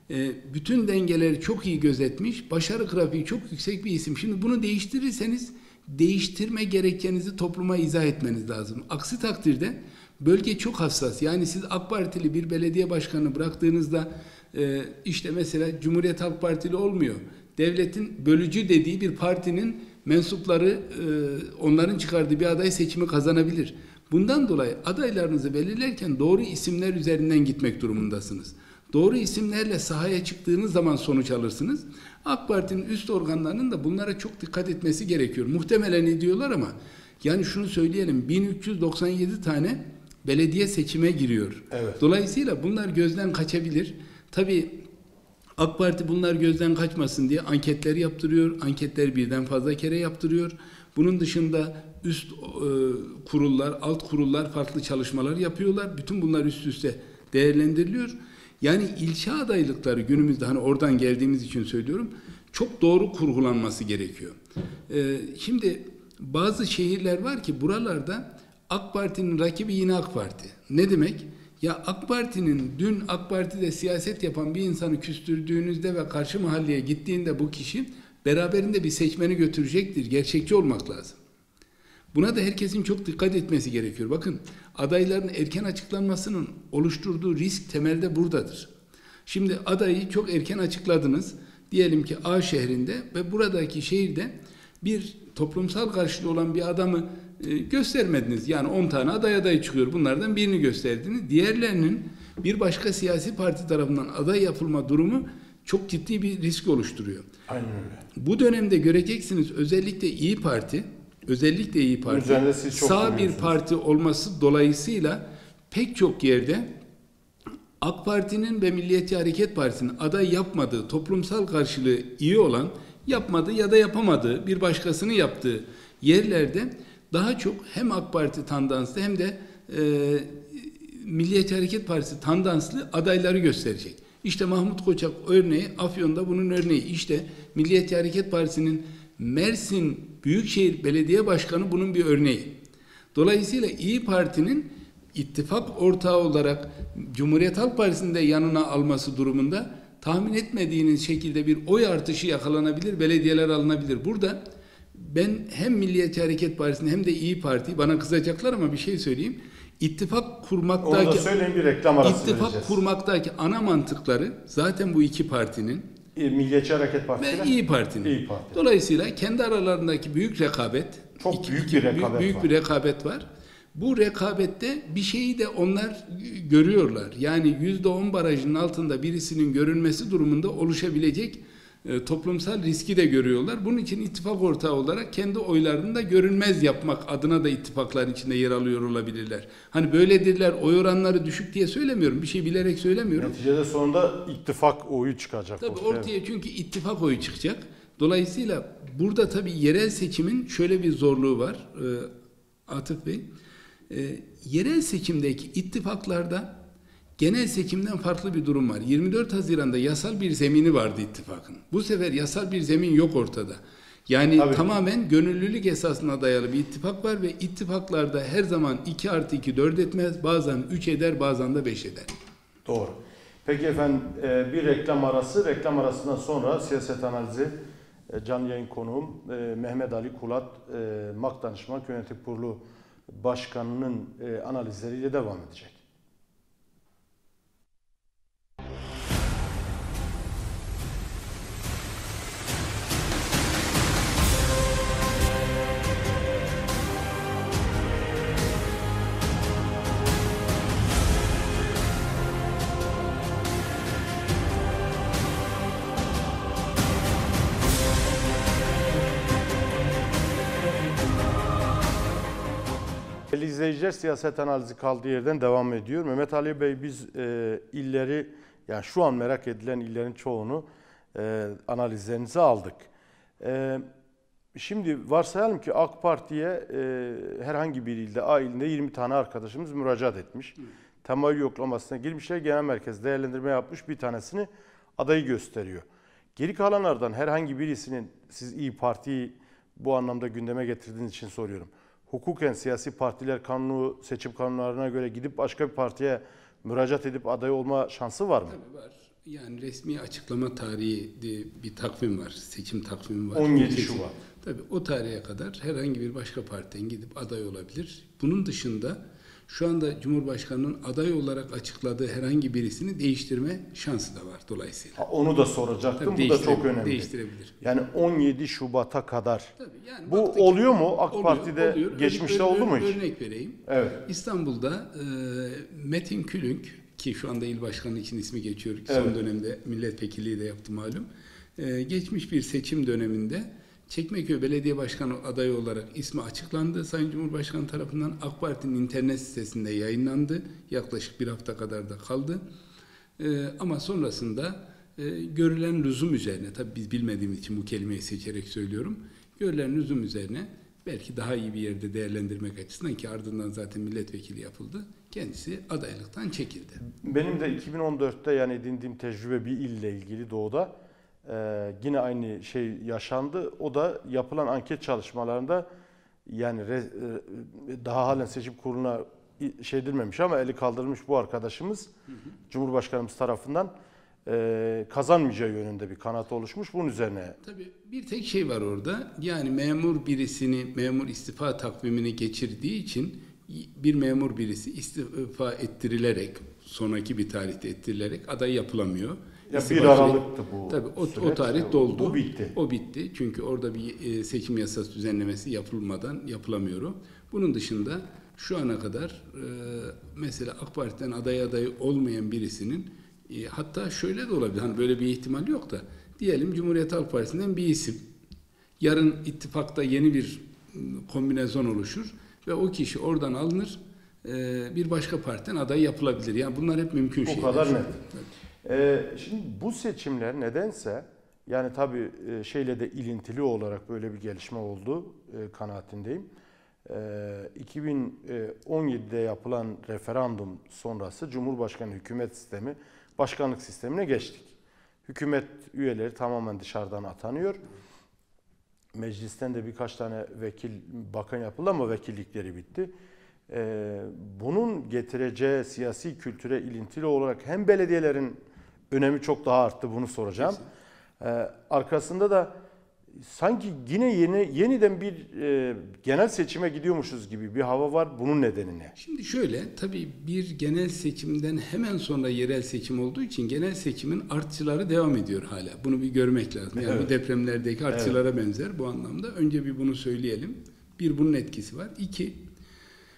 bütün dengeleri çok iyi gözetmiş, başarı grafiği çok yüksek bir isim. Şimdi bunu değiştirirseniz değiştirme gerekçenizi topluma izah etmeniz lazım. Aksi takdirde bölge çok hassas. Yani siz AK Partili bir belediye başkanı bıraktığınızda e, işte mesela Cumhuriyet Halk Partili olmuyor. Devletin bölücü dediği bir partinin mensupları e, onların çıkardığı bir aday seçimi kazanabilir. Bundan dolayı adaylarınızı belirlerken doğru isimler üzerinden gitmek durumundasınız. Doğru isimlerle sahaya çıktığınız zaman sonuç alırsınız. AK Parti'nin üst organlarının da bunlara çok dikkat etmesi gerekiyor. Muhtemelen ediyorlar ama yani şunu söyleyelim, bin üç yüz doksan yedi tane belediye seçime giriyor. Evet. Dolayısıyla bunlar gözden kaçabilir. Tabii AK Parti bunlar gözden kaçmasın diye anketler yaptırıyor. Anketleri birden fazla kere yaptırıyor. Bunun dışında üst e, kurullar, alt kurullar farklı çalışmalar yapıyorlar. Bütün bunlar üst üste değerlendiriliyor. Yani ilçe adaylıkları günümüzde, hani oradan geldiğimiz için söylüyorum, çok doğru kurgulanması gerekiyor. Ee, şimdi bazı şehirler var ki buralarda AK Parti'nin rakibi yine AK Parti. Ne demek? Ya AK Parti'nin dün AK Parti'de siyaset yapan bir insanı küstürdüğünüzde ve karşı mahalleye gittiğinde bu kişi beraberinde bir seçmeni götürecektir. Gerçekçi olmak lazım. Buna da herkesin çok dikkat etmesi gerekiyor. Bakın, adayların erken açıklanmasının oluşturduğu risk temelde buradadır. Şimdi adayı çok erken açıkladınız. Diyelim ki A şehrinde ve buradaki şehirde bir toplumsal karşılığı olan bir adamı e, göstermediniz. Yani on tane aday adayı çıkıyor. Bunlardan birini gösterdiniz. Diğerlerinin bir başka siyasi parti tarafından aday yapılma durumu çok ciddi bir risk oluşturuyor. Aynen öyle. Bu dönemde göreceksiniz, özellikle İyi Parti Özellikle İyi Parti sağ bir parti olması dolayısıyla pek çok yerde AK Parti'nin ve Milliyetçi Hareket Partisi'nin aday yapmadığı, toplumsal karşılığı iyi olan, yapmadığı ya da yapamadığı, bir başkasının yaptığı yerlerde daha çok hem AK Parti tandanslı hem de e, Milliyetçi Hareket Partisi tandanslı adayları gösterecek. İşte Mahmut Koçak örneği, Afyon'da bunun örneği. İşte Milliyetçi Hareket Partisi'nin Mersin Büyükşehir Belediye Başkanı bunun bir örneği. Dolayısıyla İyi Parti'nin ittifak ortağı olarak Cumhuriyet Halk Partisi'ni de yanına alması durumunda tahmin etmediğiniz şekilde bir oy artışı yakalanabilir, belediyeler alınabilir. Burada ben hem Milliyetçi Hareket Partisi'ni hem de İyi Parti'yi, bana kızacaklar ama bir şey söyleyeyim, ittifak kurmaktaki, onu da söyleyin, bir reklam arası ittifak vereceğiz. kurmaktaki ana mantıkları zaten bu iki partinin, Milliyetçi Hareket Partisi ve İyi Parti'nin. İyi Parti. Dolayısıyla kendi aralarındaki büyük rekabet, çok iki, büyük iki, bir rekabet büyük, büyük var. bir rekabet var. Bu rekabette bir şeyi de onlar görüyorlar. Yani yüzde on barajının altında birisinin görünmesi durumunda oluşabilecek e, toplumsal riski de görüyorlar. Bunun için ittifak ortağı olarak kendi oylarını da görünmez yapmak adına da ittifakların içinde yer alıyor olabilirler. Hani böyledirler, oy oranları düşük diye söylemiyorum. Bir şey bilerek söylemiyorum. Neticede sonunda ittifak oyu çıkacak. Tabii ortaya. ortaya çünkü ittifak oyu çıkacak. Dolayısıyla burada tabii yerel seçimin şöyle bir zorluğu var e, Atıf Bey. E, yerel seçimdeki ittifaklarda genel seçimden farklı bir durum var. yirmi dört Haziran'da yasal bir zemini vardı ittifakın. Bu sefer yasal bir zemin yok ortada. Yani Tabii. tamamen gönüllülük esasına dayalı bir ittifak var ve ittifaklarda her zaman iki artı iki dört etmez. Bazen üç eder, bazen de beş eder. Doğru. Peki efendim e, bir reklam arası. Reklam arasından sonra siyaset analizi e, canlı yayın konuğum e, Mehmet Ali Kulat, e, MAK Danışmanlık Yönetim Kurulu Başkanı'nın e, analizleriyle devam edecek. Değerli izleyiciler, siyaset analizi kaldığı yerden devam ediyor. Mehmet Ali Bey, biz e, illeri, yani şu an merak edilen illerin çoğunu e, analizlerinize aldık. E, şimdi varsayalım ki AK Parti'ye e, herhangi bir ilde, A ilinde yirmi tane arkadaşımız müracaat etmiş. Hı. Temayül yoklamasına girmişler, genel merkez değerlendirme yapmış, bir tanesini adayı gösteriyor. Geri kalanlardan herhangi birisinin, siz İYİ Parti'yi bu anlamda gündeme getirdiğiniz için soruyorum, hukuken siyasi partiler kanunu, seçim kanunlarına göre gidip başka bir partiye müracaat edip aday olma şansı var mı? Tabii var. Yani resmi açıklama tarihi diye bir takvim var. Seçim takvimi var. on yedi Şubat. Tabii o tarihe kadar herhangi bir başka partiden gidip aday olabilir. Bunun dışında şu anda Cumhurbaşkanı'nın aday olarak açıkladığı herhangi birisini değiştirme şansı da var dolayısıyla. Ha, onu da soracaktım. Tabii bu da çok önemli. Değiştirebilir. Yani on yedi Şubat'a kadar. Tabii yani bu baktık, oluyor mu? AK oluyor, Parti'de oluyor. geçmişte Örnek, oldu mu hiç? Örnek vereyim. Evet. İstanbul'da e, Metin Külünk, ki şu anda il başkanı için ismi geçiyor. Evet. Son dönemde milletvekilliği de yaptı malum. E, geçmiş bir seçim döneminde Çekmeköy Belediye Başkanı adayı olarak ismi açıklandı. Sayın Cumhurbaşkanı tarafından AK Parti'nin internet sitesinde yayınlandı. Yaklaşık bir hafta kadar da kaldı. E, ama sonrasında e, görülen lüzum üzerine, tabii biz bilmediğimiz için bu kelimeyi seçerek söylüyorum. Görülen lüzum üzerine belki daha iyi bir yerde değerlendirmek açısından, ki ardından zaten milletvekili yapıldı, kendisi adaylıktan çekildi. Benim de iki bin on dörtte yani edindiğim tecrübe bir ille ilgili Doğu'da e, yine aynı şey yaşandı. O da yapılan anket çalışmalarında yani re, e, daha halen seçim kuruluna şey edilmemiş ama eli kaldırılmış bu arkadaşımız, hı hı, Cumhurbaşkanımız tarafından e, kazanmayacağı yönünde bir kanaat oluşmuş. Bunun üzerine. Tabii bir tek şey var orada. Yani memur birisini, memur istifa takvimini geçirdiği için bir memur birisi istifa ettirilerek, sonraki bir tarihte ettirilerek aday yapılamıyor. Ya bir Aralık'tı bu. Tabii o, süreç. o tarih doldu. Bu bitti. O bitti. Çünkü orada bir seçim yasası düzenlemesi yapılmadan yapılamıyor o. Bunun dışında şu ana kadar e, mesela AK Parti'den aday adayı olmayan birisinin, e, hatta şöyle de olabilir, hani böyle bir ihtimal yok da, diyelim Cumhuriyet Halk Partisi'nden bir isim, yarın ittifakta yeni bir kombinasyon oluşur ve o kişi oradan alınır, e, bir başka partiden aday yapılabilir. Yani bunlar hep mümkün şeyler. O kadar net. Ee, şimdi bu seçimler nedense, yani tabii şeyle de ilintili olarak böyle bir gelişme oldu e, kanaatindeyim. iki bin on yedide yapılan referandum sonrası Cumhurbaşkanı hükümet sistemi, başkanlık sistemine geçtik. Hükümet üyeleri tamamen dışarıdan atanıyor. Meclisten de birkaç tane vekil, bakan yapıldı ama vekillikleri bitti. Bunun getireceği siyasi kültüre ilintili olarak hem belediyelerin önemi çok daha arttı, bunu soracağım. Arkasında da sanki yine yeni yeniden bir e, genel seçime gidiyormuşuz gibi bir hava var. Bunun nedeni ne? Şimdi şöyle, tabii bir genel seçimden hemen sonra yerel seçim olduğu için genel seçimin artışları devam ediyor hala. Bunu bir görmek lazım. Yani evet. bu depremlerdeki artışlara evet. benzer bu anlamda. Önce bir bunu söyleyelim. Bir, bunun etkisi var. İki,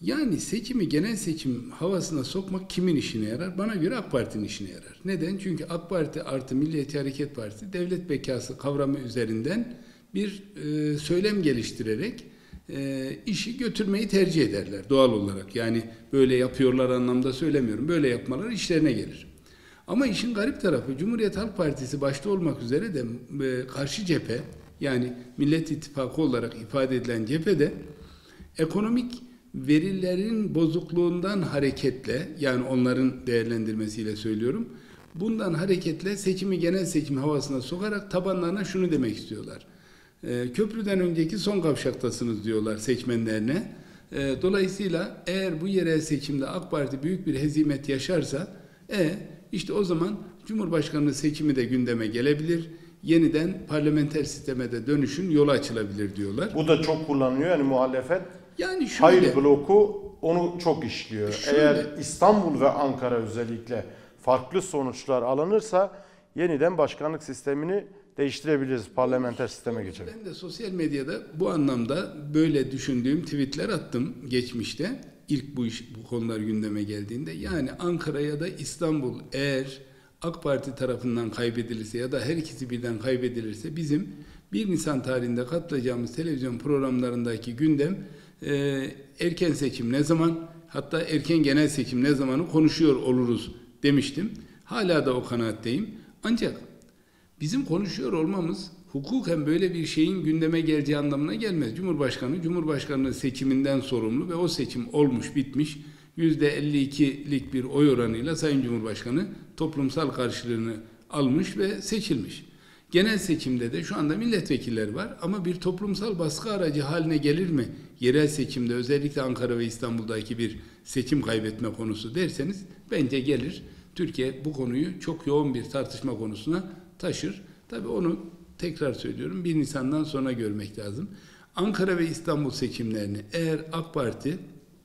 Yani seçimi genel seçim havasına sokmak kimin işine yarar? Bana göre AK Parti'nin işine yarar. Neden? Çünkü AK Parti artı Milliyetçi Hareket Partisi devlet bekası kavramı üzerinden bir e, söylem geliştirerek e, işi götürmeyi tercih ederler doğal olarak. Yani böyle yapıyorlar anlamda söylemiyorum. Böyle yapmaları işlerine gelir. Ama işin garip tarafı Cumhuriyet Halk Partisi başta olmak üzere de e, karşı cephe, yani Millet İttifakı olarak ifade edilen cephede ekonomik verilerin bozukluğundan hareketle, yani onların değerlendirmesiyle söylüyorum, bundan hareketle seçimi genel seçim havasına sokarak tabanlarına şunu demek istiyorlar. E, köprüden önceki son kavşaktasınız diyorlar seçmenlerine. E, dolayısıyla eğer bu yerel seçimde AK Parti büyük bir hezimet yaşarsa e, işte o zaman Cumhurbaşkanlığı seçimi de gündeme gelebilir. Yeniden parlamenter sisteme de dönüşün yolu açılabilir diyorlar. Bu da çok kullanılıyor yani muhalefet. Yani şöyle, Hayır bloku onu çok işliyor. Şöyle, Eğer İstanbul ve Ankara özellikle farklı sonuçlar alınırsa yeniden başkanlık sistemini değiştirebiliriz. Parlamenter sisteme geçelim. Ben de sosyal medyada bu anlamda böyle düşündüğüm tweetler attım geçmişte. İlk bu iş, bu konular gündeme geldiğinde. Yani Ankara ya da İstanbul eğer AK Parti tarafından kaybedilirse ya da her ikisi birden kaybedilirse bizim bir Nisan tarihinde katılacağımız televizyon programlarındaki gündem e, erken seçim ne zaman, hatta erken genel seçim ne zamanı konuşuyor oluruz demiştim. Hala da o kanaatteyim. Ancak bizim konuşuyor olmamız hukuken böyle bir şeyin gündeme geleceği anlamına gelmez. Cumhurbaşkanı, Cumhurbaşkanlığı seçiminden sorumlu ve o seçim olmuş, bitmiş. yüzde elli ikilik bir oy oranıyla Sayın Cumhurbaşkanı toplumsal karşılığını almış ve seçilmiş. Genel seçimde de şu anda milletvekilleri var ama bir toplumsal baskı aracı haline gelir mi? Yerel seçimde özellikle Ankara ve İstanbul'daki bir seçim kaybetme konusu derseniz bence gelir. Türkiye bu konuyu çok yoğun bir tartışma konusuna taşır. Tabii onu tekrar söylüyorum bir Nisan'dan sonra görmek lazım. Ankara ve İstanbul seçimlerini eğer AK Parti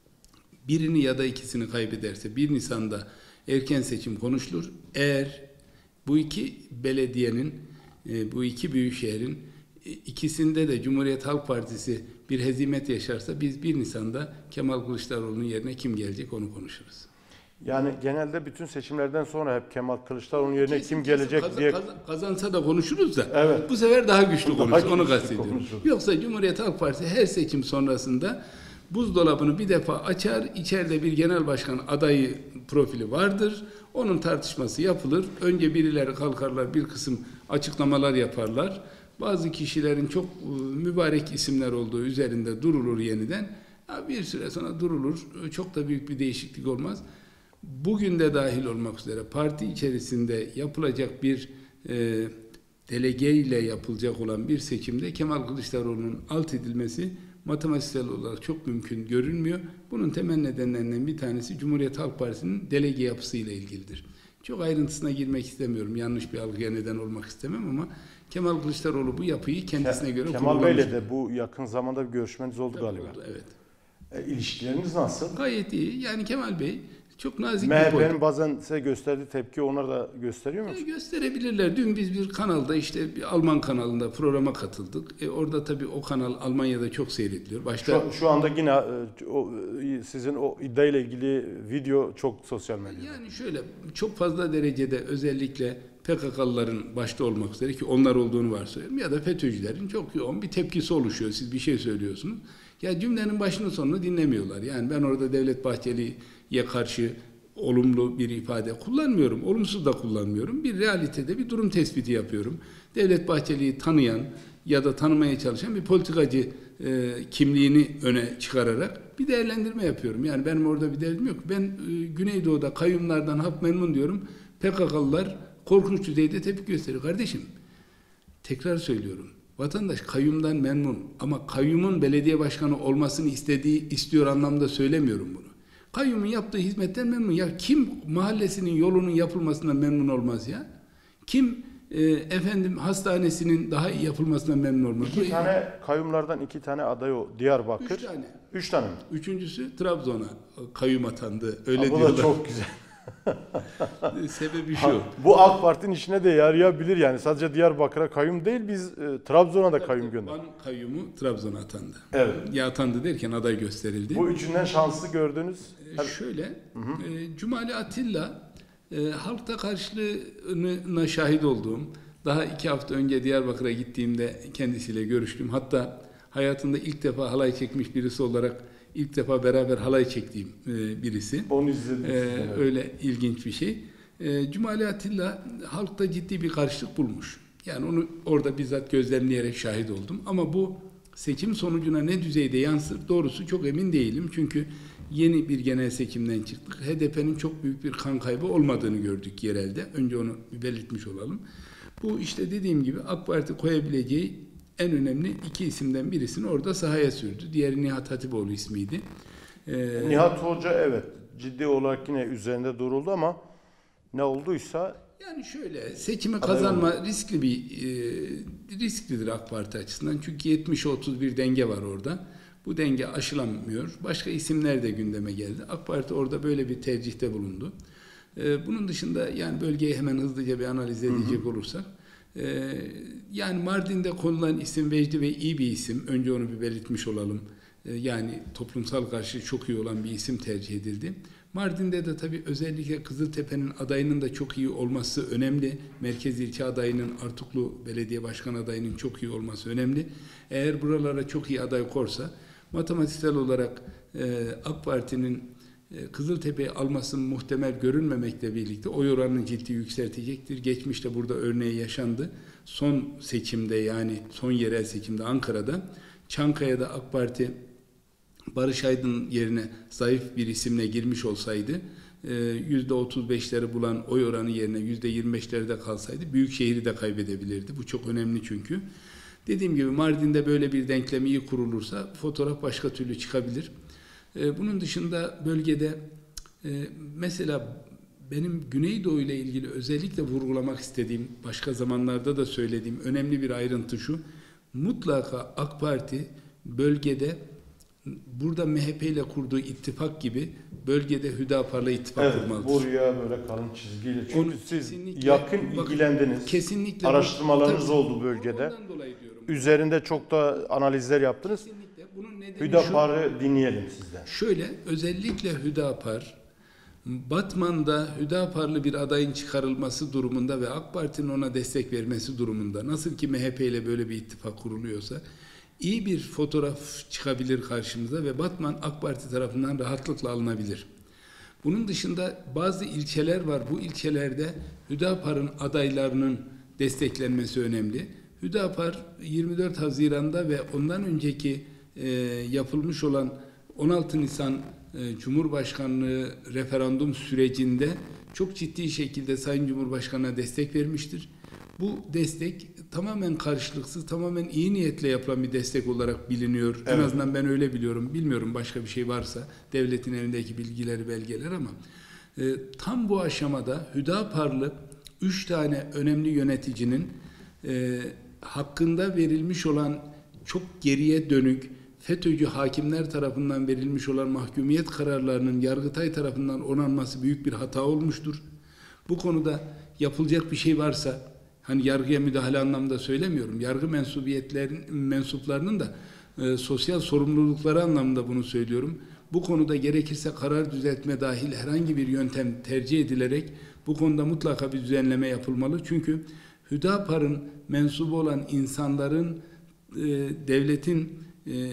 birini ya da ikisini kaybederse bir Nisan'da erken seçim konuşulur. Eğer bu iki belediyenin, bu iki büyükşehirin ikisinde de Cumhuriyet Halk Partisi bir hezimet yaşarsa biz bir Nisan'da Kemal Kılıçdaroğlu'nun yerine kim gelecek onu konuşuruz. Yani genelde bütün seçimlerden sonra hep Kemal Kılıçdaroğlu'nun yerine Kesin, kim kesin gelecek kazan, diye... Kazansa da konuşuruz da Evet. bu sefer daha güçlü Daha konuşuruz. güçlü Onu kastediyorum. konuşuruz. Yoksa Cumhuriyet Halk Partisi her seçim sonrasında buzdolabını bir defa açar, içeride bir genel başkan adayı profili vardır. Onun tartışması yapılır. Önce birileri kalkarlar, bir kısım açıklamalar yaparlar. Bazı kişilerin çok mübarek isimler olduğu üzerinde durulur yeniden. Bir süre sonra durulur. Çok da büyük bir değişiklik olmaz. Bugün de dahil olmak üzere parti içerisinde yapılacak bir e, delege ile yapılacak olan bir seçimde Kemal Kılıçdaroğlu'nun alt edilmesi matematiksel olarak çok mümkün görünmüyor. Bunun temel nedenlerinden bir tanesi Cumhuriyet Halk Partisi'nin delege yapısıyla ilgilidir. Çok ayrıntısına girmek istemiyorum. Yanlış bir algıya neden olmak istemem ama Kemal Kılıçdaroğlu bu yapıyı kendisine göre Kemal kurgulamış. Bey'le de bu yakın zamanda bir görüşmeniz oldu galiba. Oldu, evet. E, ilişkileriniz nasıl? Gayet iyi. Yani Kemal Bey çok nazik M bir H P'nin politik. bazen size gösterdiği tepki onlar da gösteriyor mu? E, gösterebilirler. Dün biz bir kanalda işte bir Alman kanalında programa katıldık. E, orada tabii o kanal Almanya'da çok seyrediliyor. Başta Şu, şu anda yine e, o, e, sizin o iddiayla ilgili video çok sosyal medyada. yani şöyle çok fazla derecede özellikle P K K'lıların başta olmak üzere ki onlar olduğunu varsayıyorum ya da FETÖ'cülerin çok yoğun bir tepkisi oluşuyor. Siz bir şey söylüyorsunuz. Ya cümlenin başını sonunu dinlemiyorlar. Yani ben orada Devlet Bahçeli'ye karşı olumlu bir ifade kullanmıyorum. Olumsuz da kullanmıyorum. Bir realitede bir durum tespiti yapıyorum. Devlet Bahçeli'yi tanıyan ya da tanımaya çalışan bir politikacı e, kimliğini öne çıkararak bir değerlendirme yapıyorum. Yani benim orada bir derdim yok. Ben e, Güneydoğu'da kayyumlardan halk memnun diyorum. P K K'lılar korkunç düzeyde tepki gösteriyor. Kardeşim tekrar söylüyorum. Vatandaş kayyumdan memnun ama kayyumun belediye başkanı olmasını istediği istiyor anlamda söylemiyorum bunu. Kayyumun yaptığı hizmetten memnun. Ya kim mahallesinin yolunun yapılmasından memnun olmaz ya? Kim e, efendim hastanesinin daha iyi yapılmasından memnun olmaz? İki tane kayyumlardan iki tane aday o. Diyarbakır. Üç tane. Üç tane mi? Üçüncüsü Trabzon'a kayyum atandı. Öyle Ha, bu diyorlar. da çok güzel. Sebebi şu. Ha, bu AK Parti'nin işine de yarayabilir yani. Sadece Diyarbakır'a kayyum değil, biz e, Trabzon'a da kayyum gönderdik. Van kayyumu Trabzon'a atandı. Evet. Ya atandı derken aday gösterildi. Bu üçünden şanslı gördünüz. Ee, şöyle, hı hı. E, Cumali Atilla e, halkta karşılığına şahit olduğum, daha iki hafta önce Diyarbakır'a gittiğimde kendisiyle görüştüm. Hatta hayatında ilk defa halay çekmiş birisi olarak ilk defa beraber halay çektiğim e, birisi. Onu izledim. E, öyle ilginç bir şey. E, Cumali Atilla halkta ciddi bir karşılık bulmuş. Yani onu orada bizzat gözlemleyerek şahit oldum. Ama bu seçim sonucuna ne düzeyde yansır doğrusu çok emin değilim. Çünkü yeni bir genel seçimden çıktık. H D P'nin çok büyük bir kan kaybı olmadığını gördük yerelde. Önce onu belirtmiş olalım. Bu işte dediğim gibi AK Parti koyabileceği en önemli iki isimden birisini orada sahaya sürdü. Diğeri Nihat Hatipoğlu ismiydi. Ee, Nihat Hoca evet ciddi olarak yine üzerinde duruldu ama ne olduysa... Yani şöyle seçimi kazanma oldu. riskli bir e, risklidir AK Parti açısından. Çünkü yetmişe otuz bir denge var orada. Bu denge aşılanmıyor. Başka isimler de gündeme geldi. AK Parti orada böyle bir tercihte bulundu. E, bunun dışında yani bölgeyi hemen hızlıca bir analiz edecek hı hı. olursak e, yani Mardin'de konulan isim Vecdi Bey iyi bir isim. Önce onu bir belirtmiş olalım. E, yani toplumsal karşılığı çok iyi olan bir isim tercih edildi. Mardin'de de tabii özellikle Kızıltepe'nin adayının da çok iyi olması önemli. Merkez ilçe adayının, Artuklu Belediye Başkan adayının çok iyi olması önemli. Eğer buralara çok iyi aday korsa, matematiksel olarak e, AK Parti'nin e, Kızıltepe'yi alması muhtemel görünmemekle birlikte oy oranını ciddi yükseltecektir. Geçmişte burada örneği yaşandı. Son seçimde yani son yerel seçimde Ankara'da, Çankaya'da AK Parti Barış Aydın yerine zayıf bir isimle girmiş olsaydı yüzde otuz beşleri bulan oy oranı yerine yüzde yirmi beşlerde kalsaydı Büyükşehir'i de kaybedebilirdi. Bu çok önemli çünkü. Dediğim gibi Mardin'de böyle bir denklem iyi kurulursa fotoğraf başka türlü çıkabilir. Bunun dışında bölgede mesela benim Güneydoğu ile ilgili özellikle vurgulamak istediğim, başka zamanlarda da söylediğim önemli bir ayrıntı şu. Mutlaka AK Parti bölgede burada M H P ile kurduğu ittifak gibi bölgede Hüdapar'la ittifak evet, kurmalıdır. Buraya böyle kalın çizgiyle. Çünkü Onu siz yakın bakın, ilgilendiniz. Kesinlikle. Araştırmalarınız tabii, oldu bölgede. Üzerinde çok da analizler yaptınız. Kesinlikle. Bunun nedeni Hüdapar'ı şu, dinleyelim sizden. Şöyle özellikle Hüdapar, Batman'da Hüdaparlı bir adayın çıkarılması durumunda ve AK Parti'nin ona destek vermesi durumunda nasıl ki M H P ile böyle bir ittifak kuruluyorsa İyi bir fotoğraf çıkabilir karşımıza ve Batman AK Parti tarafından rahatlıkla alınabilir. Bunun dışında bazı ilçeler var. Bu ilçelerde Hüdapar'ın adaylarının desteklenmesi önemli. Hüdapar yirmi dört Haziran'da ve ondan önceki e, yapılmış olan on altı Nisan e, Cumhurbaşkanlığı referandum sürecinde çok ciddi şekilde Sayın Cumhurbaşkanı'na destek vermiştir. Bu destek tamamen karşılıksız, tamamen iyi niyetle yapılan bir destek olarak biliniyor. Evet. En azından ben öyle biliyorum. Bilmiyorum başka bir şey varsa devletin elindeki bilgileri, belgeler ama e, tam bu aşamada Hüdaparlı üç tane önemli yöneticinin e, hakkında verilmiş olan çok geriye dönük FETÖ'cü hakimler tarafından verilmiş olan mahkumiyet kararlarının Yargıtay tarafından onanması büyük bir hata olmuştur. Bu konuda yapılacak bir şey varsa, hani yargıya müdahale anlamda söylemiyorum, yargı mensubiyetlerin mensuplarının da e, sosyal sorumlulukları anlamında bunu söylüyorum. Bu konuda gerekirse karar düzeltme dahil herhangi bir yöntem tercih edilerek bu konuda mutlaka bir düzenleme yapılmalı. Çünkü Hüdapar'ın mensubu olan insanların e, devletin e,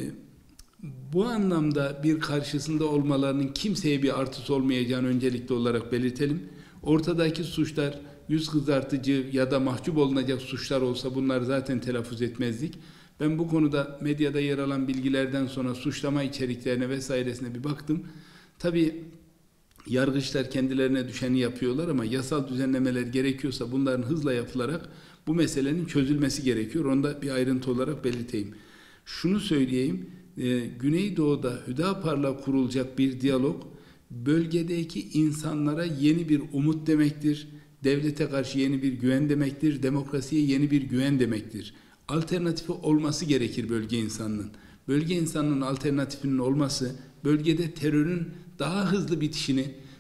bu anlamda bir karşısında olmalarının kimseye bir artısı olmayacağını öncelikli olarak belirtelim. Ortadaki suçlar yüz kızartıcı ya da mahcup olunacak suçlar olsa bunlar zaten telaffuz etmezdik. Ben bu konuda medyada yer alan bilgilerden sonra suçlama içeriklerine vesairesine bir baktım. Tabii yargıçlar kendilerine düşeni yapıyorlar ama yasal düzenlemeler gerekiyorsa bunların hızla yapılarak bu meselenin çözülmesi gerekiyor. Onu da bir ayrıntı olarak belirteyim. Şunu söyleyeyim, e, Güneydoğu'da Hüdapar'la kurulacak bir diyalog bölgedeki insanlara yeni bir umut demektir. Devlete karşı yeni bir güven demektir. Demokrasiye yeni bir güven demektir. Alternatifi olması gerekir bölge insanının. Bölge insanının alternatifinin olması, bölgede terörün daha hızlı bitişini,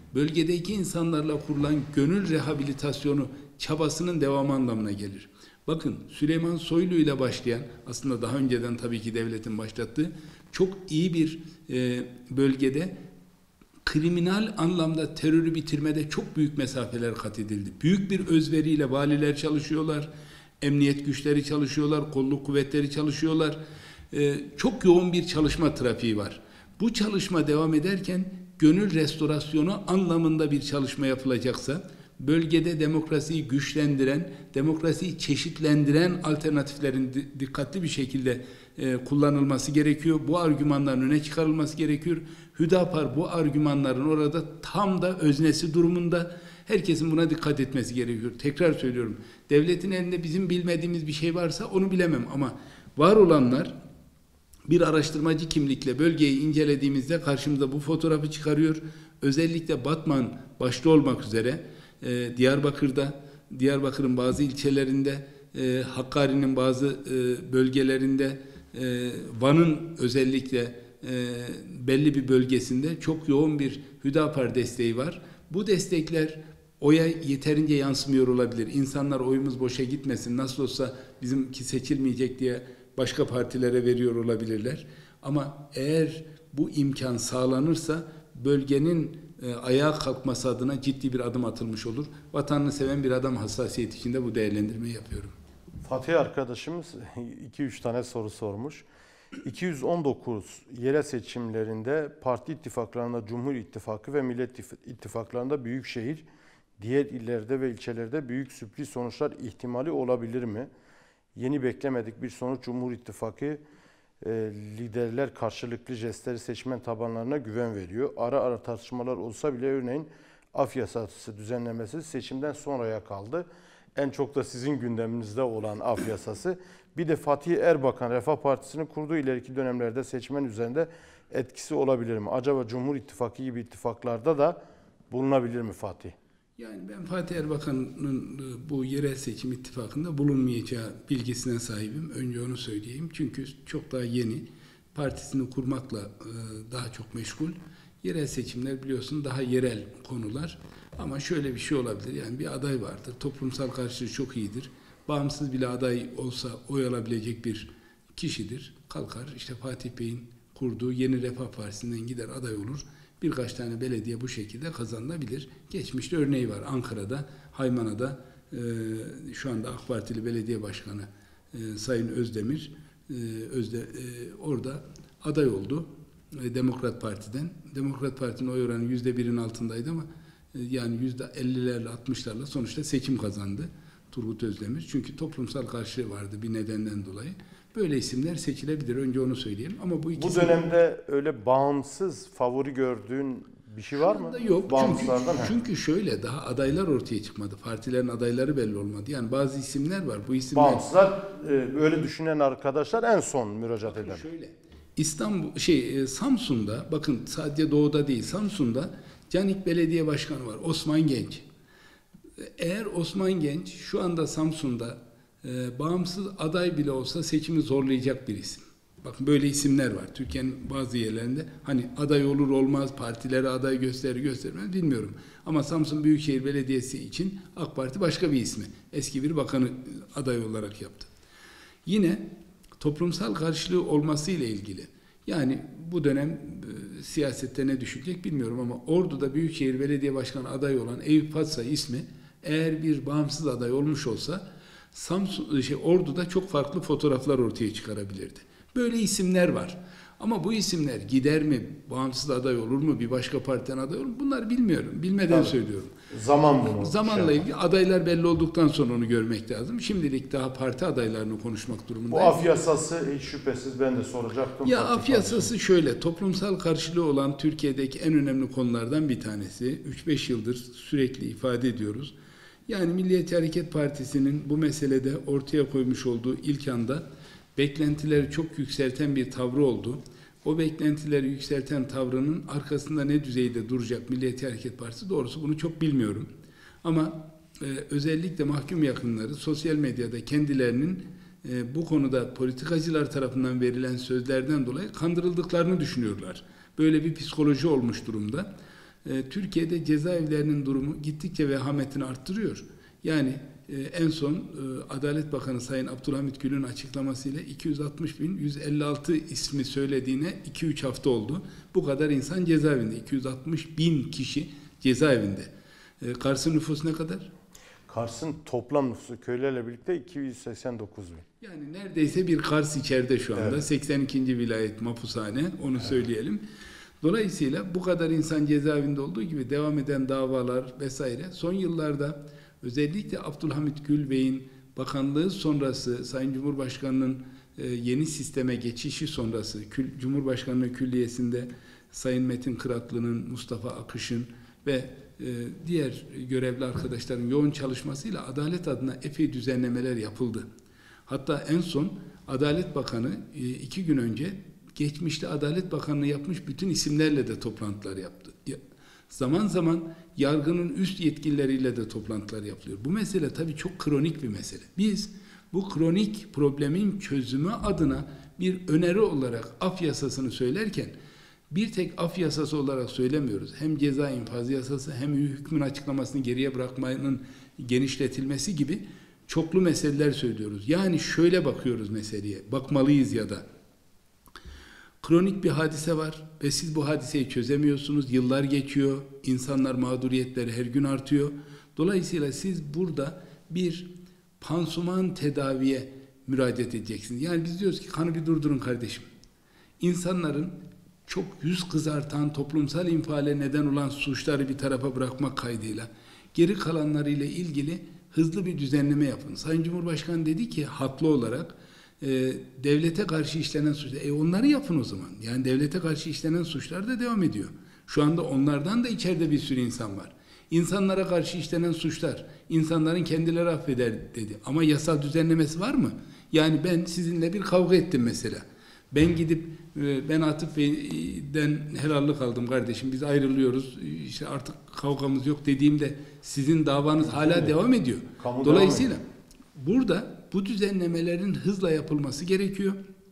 bölgedeki insanlarla kurulan gönül rehabilitasyonu çabasının devamı anlamına gelir. Bakın Süleyman Soylu ile başlayan, aslında daha önceden tabii ki devletin başlattığı çok iyi bir e, bölgede kriminal anlamda terörü bitirmede çok büyük mesafeler kat edildi. Büyük bir özveriyle valiler çalışıyorlar, emniyet güçleri çalışıyorlar, kolluk kuvvetleri çalışıyorlar. Ee, çok yoğun bir çalışma trafiği var. Bu çalışma devam ederken gönül restorasyonu anlamında bir çalışma yapılacaksa, bölgede demokrasiyi güçlendiren, demokrasiyi çeşitlendiren alternatiflerin dikkatli bir şekilde e, kullanılması gerekiyor. Bu argümanların öne çıkarılması gerekiyor. Hüdapar bu argümanların orada tam da öznesi durumunda. Herkesin buna dikkat etmesi gerekiyor. Tekrar söylüyorum. Devletin elinde bizim bilmediğimiz bir şey varsa onu bilemem ama var olanlar bir araştırmacı kimlikle bölgeyi incelediğimizde karşımıza bu fotoğrafı çıkarıyor. Özellikle Batman başta olmak üzere e, Diyarbakır'da, Diyarbakır'ın bazı ilçelerinde, e, Hakkari'nin bazı e, bölgelerinde, e, Van'ın özellikle e, belli bir bölgesinde çok yoğun bir Hüdapar desteği var. Bu destekler oya yeterince yansımıyor olabilir. İnsanlar oyumuz boşa gitmesin, nasıl olsa bizimki seçilmeyecek diye başka partilere veriyor olabilirler. Ama eğer bu imkan sağlanırsa bölgenin e, ayağa kalkması adına ciddi bir adım atılmış olur. Vatanını seven bir adam hassasiyet içinde bu değerlendirmeyi yapıyorum. Fatih arkadaşımız iki üç tane soru sormuş. iki yüz on dokuz yerel seçimlerinde parti ittifaklarında Cumhur İttifakı ve Millet İttifaklarında Büyükşehir, diğer illerde ve ilçelerde büyük sürpriz sonuçlar ihtimali olabilir mi? Yeni beklemedik bir sonuç Cumhur İttifakı e, liderler karşılıklı jestleri seçmen tabanlarına güven veriyor. Ara ara tartışmalar olsa bile örneğin af yasası düzenlemesi seçimden sonraya kaldı. En çok da sizin gündeminizde olan af yasası. Bir de Fatih Erbakan Refah Partisi'nin kurduğu ileriki dönemlerde seçmen üzerinde etkisi olabilir mi? Acaba Cumhur İttifakı gibi ittifaklarda da bulunabilir mi Fatih? Yani ben Fatih Erbakan'ın bu yerel seçim ittifakında bulunmayacağı bilgisine sahibim. Önce onu söyleyeyim. Çünkü çok daha yeni. Partisini kurmakla daha çok meşgul. Yerel seçimler biliyorsun daha yerel konular. Ama şöyle bir şey olabilir. Yani bir aday vardır. Toplumsal karşılığı çok iyidir. Bağımsız bile aday olsa oy alabilecek bir kişidir. Kalkar işte Fatih Bey'in kurduğu Yeni Refah Partisi'nden gider aday olur. Birkaç tane belediye bu şekilde kazanılabilir. Geçmişte örneği var. Ankara'da, Haymana'da e, şu anda AK Partili Belediye Başkanı e, Sayın Özdemir e, Özde, e, orada aday oldu. E, Demokrat Parti'den. Demokrat Parti'nin oy oranı yüzde birin altındaydı ama e, yani yüzde ellilerle altmışlarla sonuçta seçim kazandı Turgut Özdemir. Çünkü toplumsal karşılığı vardı bir nedenden dolayı. Böyle isimler seçilebilir. Önce onu söyleyeyim. Ama bu ikisi... Bu dönemde öyle bağımsız favori gördüğün bir şey var mı? Yok. Çünkü, Bağımsızlardan. çünkü şöyle daha adaylar ortaya çıkmadı. Partilerin adayları belli olmadı. Yani bazı isimler var. Bu isimler... Bağımsızlar öyle düşünen arkadaşlar en son müracaat eden. Şöyle. İstanbul şey Samsun'da bakın sadece doğuda değil Samsun'da Canik Belediye Başkanı var. Osman Genç. Eğer Osman Genç şu anda Samsun'da e, bağımsız aday bile olsa seçimi zorlayacak bir isim. Bakın böyle isimler var. Türkiye'nin bazı yerlerinde hani aday olur olmaz, partilere aday gösterir göstermez bilmiyorum. Ama Samsun Büyükşehir Belediyesi için AK Parti başka bir ismi. Eski bir bakanı aday olarak yaptı. Yine toplumsal karşılığı olması ile ilgili. Yani bu dönem e, siyasette ne düşünecek bilmiyorum ama Ordu'da Büyükşehir Belediye Başkanı adayı olan Eyüp Patsay ismi eğer bir bağımsız aday olmuş olsa Samsun, şey, Ordu'da çok farklı fotoğraflar ortaya çıkarabilirdi. Böyle isimler var. Ama bu isimler gider mi, bağımsız aday olur mu, bir başka partiden aday olur mu? Bunları bilmiyorum. Bilmeden Tabii. söylüyorum. Zaman bunu. Zamanla ilgili adaylar belli olduktan sonra onu görmek lazım. Şimdilik daha parti adaylarını konuşmak durumundayız. Bu af yasası hiç şüphesiz ben de soracaktım. Ya af yasası şöyle, toplumsal karşılığı olan Türkiye'deki en önemli konulardan bir tanesi. üç beş yıldır sürekli ifade ediyoruz. Yani Milliyetçi Hareket Partisi'nin bu meselede ortaya koymuş olduğu ilk anda beklentileri çok yükselten bir tavrı oldu. O beklentileri yükselten tavrının arkasında ne düzeyde duracak Milliyetçi Hareket Partisi doğrusu bunu çok bilmiyorum. Ama e, özellikle mahkum yakınları sosyal medyada kendilerinin e, bu konuda politikacılar tarafından verilen sözlerden dolayı kandırıldıklarını düşünüyorlar. Böyle bir psikoloji olmuş durumda. e, Türkiye'de cezaevlerinin durumu gittikçe vehametini arttırıyor. Yani e, en son e, Adalet Bakanı Sayın Abdülhamit Gül'ün açıklamasıyla iki yüz altmış bin yüz elli altı ismi söylediğine iki üç hafta oldu. Bu kadar insan cezaevinde. iki yüz altmış bin kişi cezaevinde. E, Kars'ın nüfusu ne kadar? Kars'ın toplam nüfusu köylerle birlikte iki yüz seksen dokuz bin. Yani neredeyse bir Kars içeride şu anda. Evet. seksen ikinci vilayet mapushane, onu evet. söyleyelim. Dolayısıyla bu kadar insan cezaevinde olduğu gibi devam eden davalar vesaire son yıllarda özellikle Abdülhamit Gül Bey'in bakanlığı sonrası Sayın Cumhurbaşkanı'nın yeni sisteme geçişi sonrası Cumhurbaşkanlığı Külliyesi'nde Sayın Metin Kıratlı'nın, Mustafa Akış'ın ve diğer görevli arkadaşların yoğun çalışmasıyla adalet adına epey düzenlemeler yapıldı. Hatta en son Adalet Bakanı iki gün önce geçmişte Adalet Bakanlığı yapmış bütün isimlerle de toplantılar yaptı. Zaman zaman yargının üst yetkilileriyle de toplantılar yapılıyor. Bu mesele tabii çok kronik bir mesele. Biz bu kronik problemin çözümü adına bir öneri olarak af yasasını söylerken bir tek af yasası olarak söylemiyoruz. Hem ceza infaz yasası hem hükmün açıklamasını geriye bırakmanın genişletilmesi gibi çoklu meseleler söylüyoruz. Yani şöyle bakıyoruz meseleye, bakmalıyız ya da. Kronik bir hadise var ve siz bu hadiseyi çözemiyorsunuz. Yıllar geçiyor, insanlar mağduriyetleri her gün artıyor. Dolayısıyla siz burada bir pansuman tedaviye müracaat edeceksiniz. Yani biz diyoruz ki kanı bir durdurun kardeşim. İnsanların çok yüz kızartan toplumsal infiale neden olan suçları bir tarafa bırakmak kaydıyla geri kalanlarıyla ilgili hızlı bir düzenleme yapın. Sayın Cumhurbaşkanı dedi ki haklı olarak e, devlete karşı işlenen suçlar, e onları yapın o zaman. Yani devlete karşı işlenen suçlar da devam ediyor. Şu anda onlardan da içeride bir sürü insan var. İnsanlara karşı işlenen suçlar, insanların kendileri affeder dedi. Ama yasal düzenlemesi var mı? Yani ben sizinle bir kavga ettim mesela. Ben gidip ben Atıf Bey'den helallik aldım kardeşim, biz ayrılıyoruz, işte artık kavgamız yok dediğimde sizin davanız hala devam ediyor. Kamu Dolayısıyla devam burada bu düzenlemelerin hızla yapılması gerekiyor.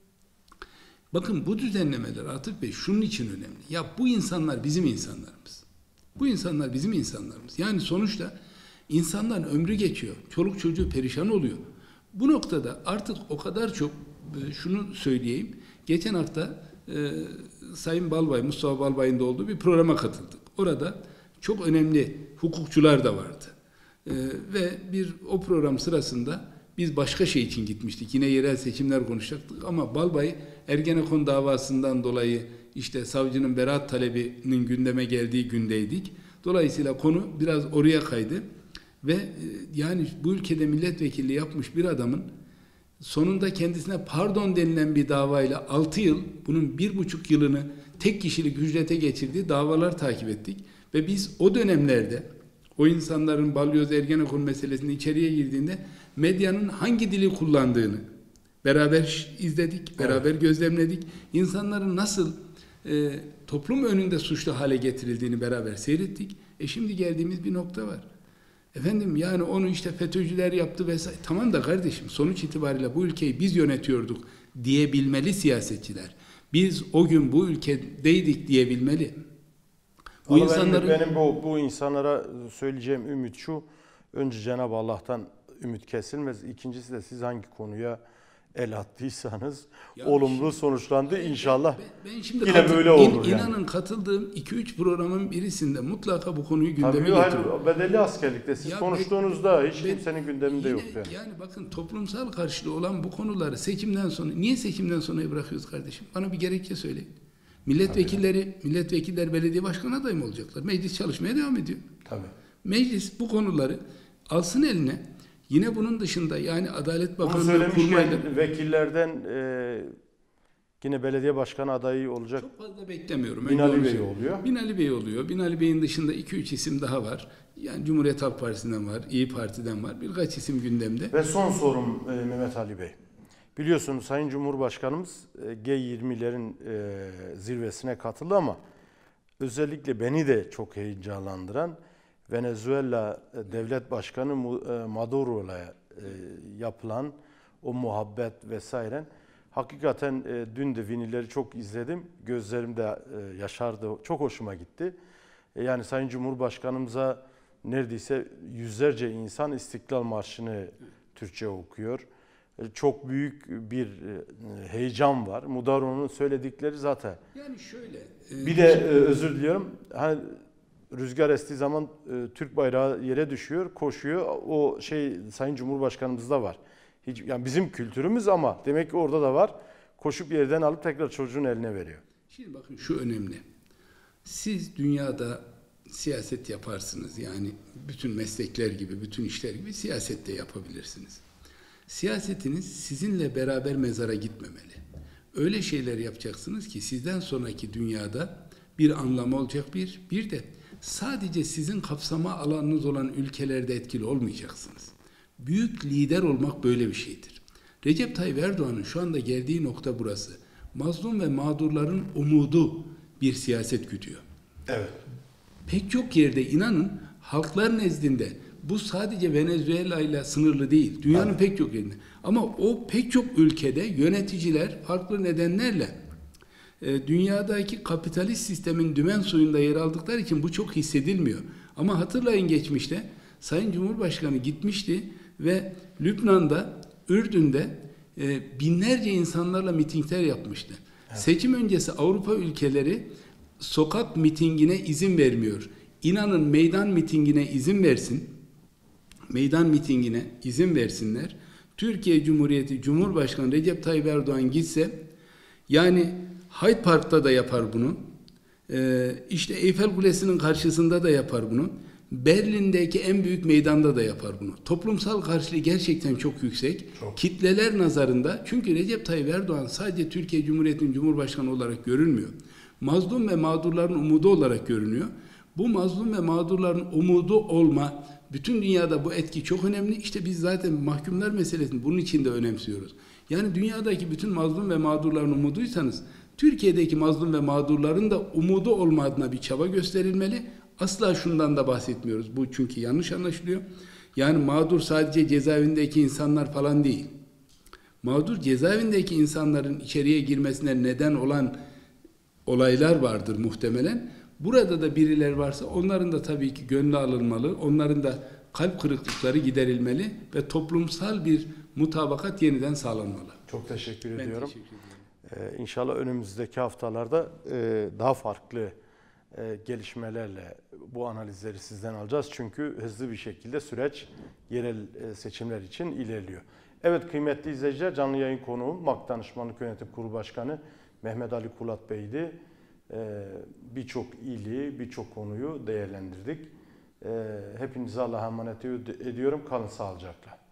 Bakın bu düzenlemeler Atıf Bey şunun için önemli. Ya bu insanlar bizim insanlarımız. Bu insanlar bizim insanlarımız. Yani sonuçta insanların ömrü geçiyor. Çoluk çocuğu perişan oluyor. Bu noktada artık o kadar çok şunu söyleyeyim. Geçen hafta e, Sayın Balbay, Mustafa Balbay'ın da olduğu bir programa katıldık. Orada çok önemli hukukçular da vardı. E, ve bir o program sırasında biz başka şey için gitmiştik. Yine yerel seçimler konuşacaktık ama Balbay Ergenekon davasından dolayı işte savcının beraat talebinin gündeme geldiği gündeydik. Dolayısıyla konu biraz oraya kaydı. Ve e, yani bu ülkede milletvekilliği yapmış bir adamın sonunda kendisine pardon denilen bir davayla altı yıl, bunun bir buçuk yılını tek kişilik ücrete geçirdiği davalar takip ettik. Ve biz o dönemlerde o insanların Balyoz Ergenekon meselesinde içeriye girdiğinde medyanın hangi dili kullandığını beraber izledik, beraber evet. gözlemledik. İnsanların nasıl e, toplum önünde suçlu hale getirildiğini beraber seyrettik. E şimdi geldiğimiz bir nokta var. Efendim yani onu işte FETÖ'cüler yaptı vesaire. Tamam da kardeşim sonuç itibariyle bu ülkeyi biz yönetiyorduk diyebilmeli siyasetçiler. Biz o gün bu ülkedeydik diyebilmeli. Bu insanların... Benim, benim bu, bu insanlara söyleyeceğim ümit şu. Önce Cenab-ı Allah'tan ümit kesilmez. İkincisi de siz hangi konuya el attıysanız ya olumlu şimdi, sonuçlandı. İnşallah ben, ben şimdi yine katıl, böyle olur in, yani. İnanın katıldığım iki üç programın birisinde mutlaka bu konuyu gündeme getiriyorum. Bedelli askerlikte siz ya konuştuğunuzda be, hiç be, kimsenin gündeminde yok. Yani. yani bakın toplumsal karşılığı olan bu konuları seçimden sonra, niye seçimden sonraya bırakıyoruz kardeşim? Bana bir gerekçe söyleyin. Milletvekilleri, Tabii. milletvekiller belediye başkanı adayı mı olacaklar? Meclis çalışmaya devam ediyor. Tabii. Meclis bu konuları alsın eline. Yine bunun dışında yani Adalet Bakanlığı Bunu söylemişken vekillerden e, yine belediye başkanı adayı olacak. Çok fazla beklemiyorum. Binali Bey oluyor. Binali Bey oluyor. Binali Bey'in dışında iki üç isim daha var. Yani Cumhuriyet Halk Partisi'nden var, İyi Parti'den var. Birkaç isim gündemde. Ve son sorum e, Mehmet Ali Bey. Biliyorsunuz Sayın Cumhurbaşkanımız e, G yirmilerin e, zirvesine katıldı ama özellikle beni de çok heyecanlandıran Venezuela Devlet Başkanı Maduro'yla yapılan o muhabbet vesaire. Hakikaten dün de vinileri çok izledim. Gözlerimde yaşardı. Çok hoşuma gitti. E, yani Sayın Cumhurbaşkanımıza neredeyse yüzlerce insan İstiklal Marşı'nı Türkçe okuyor. E, çok büyük bir e, heyecan var. Mudaro'nun söyledikleri zaten. Yani şöyle. E, Bir de e, özür diliyorum. Hani rüzgar estiği zaman e, Türk bayrağı yere düşüyor, koşuyor. O şey Sayın Cumhurbaşkanımızda var. Hiç, yani bizim kültürümüz ama demek ki orada da var. Koşup yerden alıp tekrar çocuğun eline veriyor. Şimdi bakın şu önemli. Siz dünyada siyaset yaparsınız. Yani bütün meslekler gibi, bütün işler gibi siyaset de yapabilirsiniz. Siyasetiniz sizinle beraber mezara gitmemeli. Öyle şeyler yapacaksınız ki sizden sonraki dünyada bir anlamı olacak bir, bir de sadece sizin kapsama alanınız olan ülkelerde etkili olmayacaksınız. Büyük lider olmak böyle bir şeydir. Recep Tayyip Erdoğan'ın şu anda geldiği nokta burası. Mazlum ve mağdurların umudu bir siyaset güdüyor. Evet. Pek çok yerde inanın halklar nezdinde bu sadece Venezuela ile sınırlı değil. Dünyanın evet. pek çok yerinde. Ama o pek çok ülkede yöneticiler farklı nedenlerle e, dünyadaki kapitalist sistemin dümen suyunda yer aldıkları için bu çok hissedilmiyor. Ama hatırlayın geçmişte Sayın Cumhurbaşkanı gitmişti ve Lübnan'da, Ürdün'de e, binlerce insanlarla mitingler yapmıştı. Evet. Seçim öncesi Avrupa ülkeleri sokak mitingine izin vermiyor. İnanın meydan mitingine izin versin. Meydan mitingine izin versinler. Türkiye Cumhuriyeti Cumhurbaşkanı Recep Tayyip Erdoğan gitse, yani Hyde Park'ta da yapar bunu. Ee, işte Eyfel Kulesi'nin karşısında da yapar bunu. Berlin'deki en büyük meydanda da yapar bunu. Toplumsal karşılığı gerçekten çok yüksek. Çok. Kitleler nazarında, çünkü Recep Tayyip Erdoğan sadece Türkiye Cumhuriyeti'nin Cumhurbaşkanı olarak görülmüyor. Mazlum ve mağdurların umudu olarak görünüyor. Bu mazlum ve mağdurların umudu olma, bütün dünyada bu etki çok önemli. İşte biz zaten mahkumlar meselesini bunun için de önemsiyoruz. Yani dünyadaki bütün mazlum ve mağdurların umuduysanız, Türkiye'deki mazlum ve mağdurların da umudu olma adına bir çaba gösterilmeli. Asla şundan da bahsetmiyoruz. Bu çünkü yanlış anlaşılıyor. Yani mağdur sadece cezaevindeki insanlar falan değil. Mağdur cezaevindeki insanların içeriye girmesine neden olan olaylar vardır muhtemelen. Burada da birileri varsa onların da tabii ki gönlü alınmalı. Onların da kalp kırıklıkları giderilmeli ve toplumsal bir mutabakat yeniden sağlanmalı. Çok teşekkür ben ediyorum. Teşekkür ediyorum. Ee, İnşallah önümüzdeki haftalarda e, daha farklı e, gelişmelerle bu analizleri sizden alacağız. Çünkü hızlı bir şekilde süreç yerel e, seçimler için ilerliyor. Evet kıymetli izleyiciler, canlı yayın konuğum M A K Danışmanlık Yönetim Kurulu Başkanı Mehmet Ali Kulat Bey'di. Ee, birçok ili, birçok konuyu değerlendirdik. Ee, hepinize Allah'a emanet ediyorum. Kalın sağlıcakla.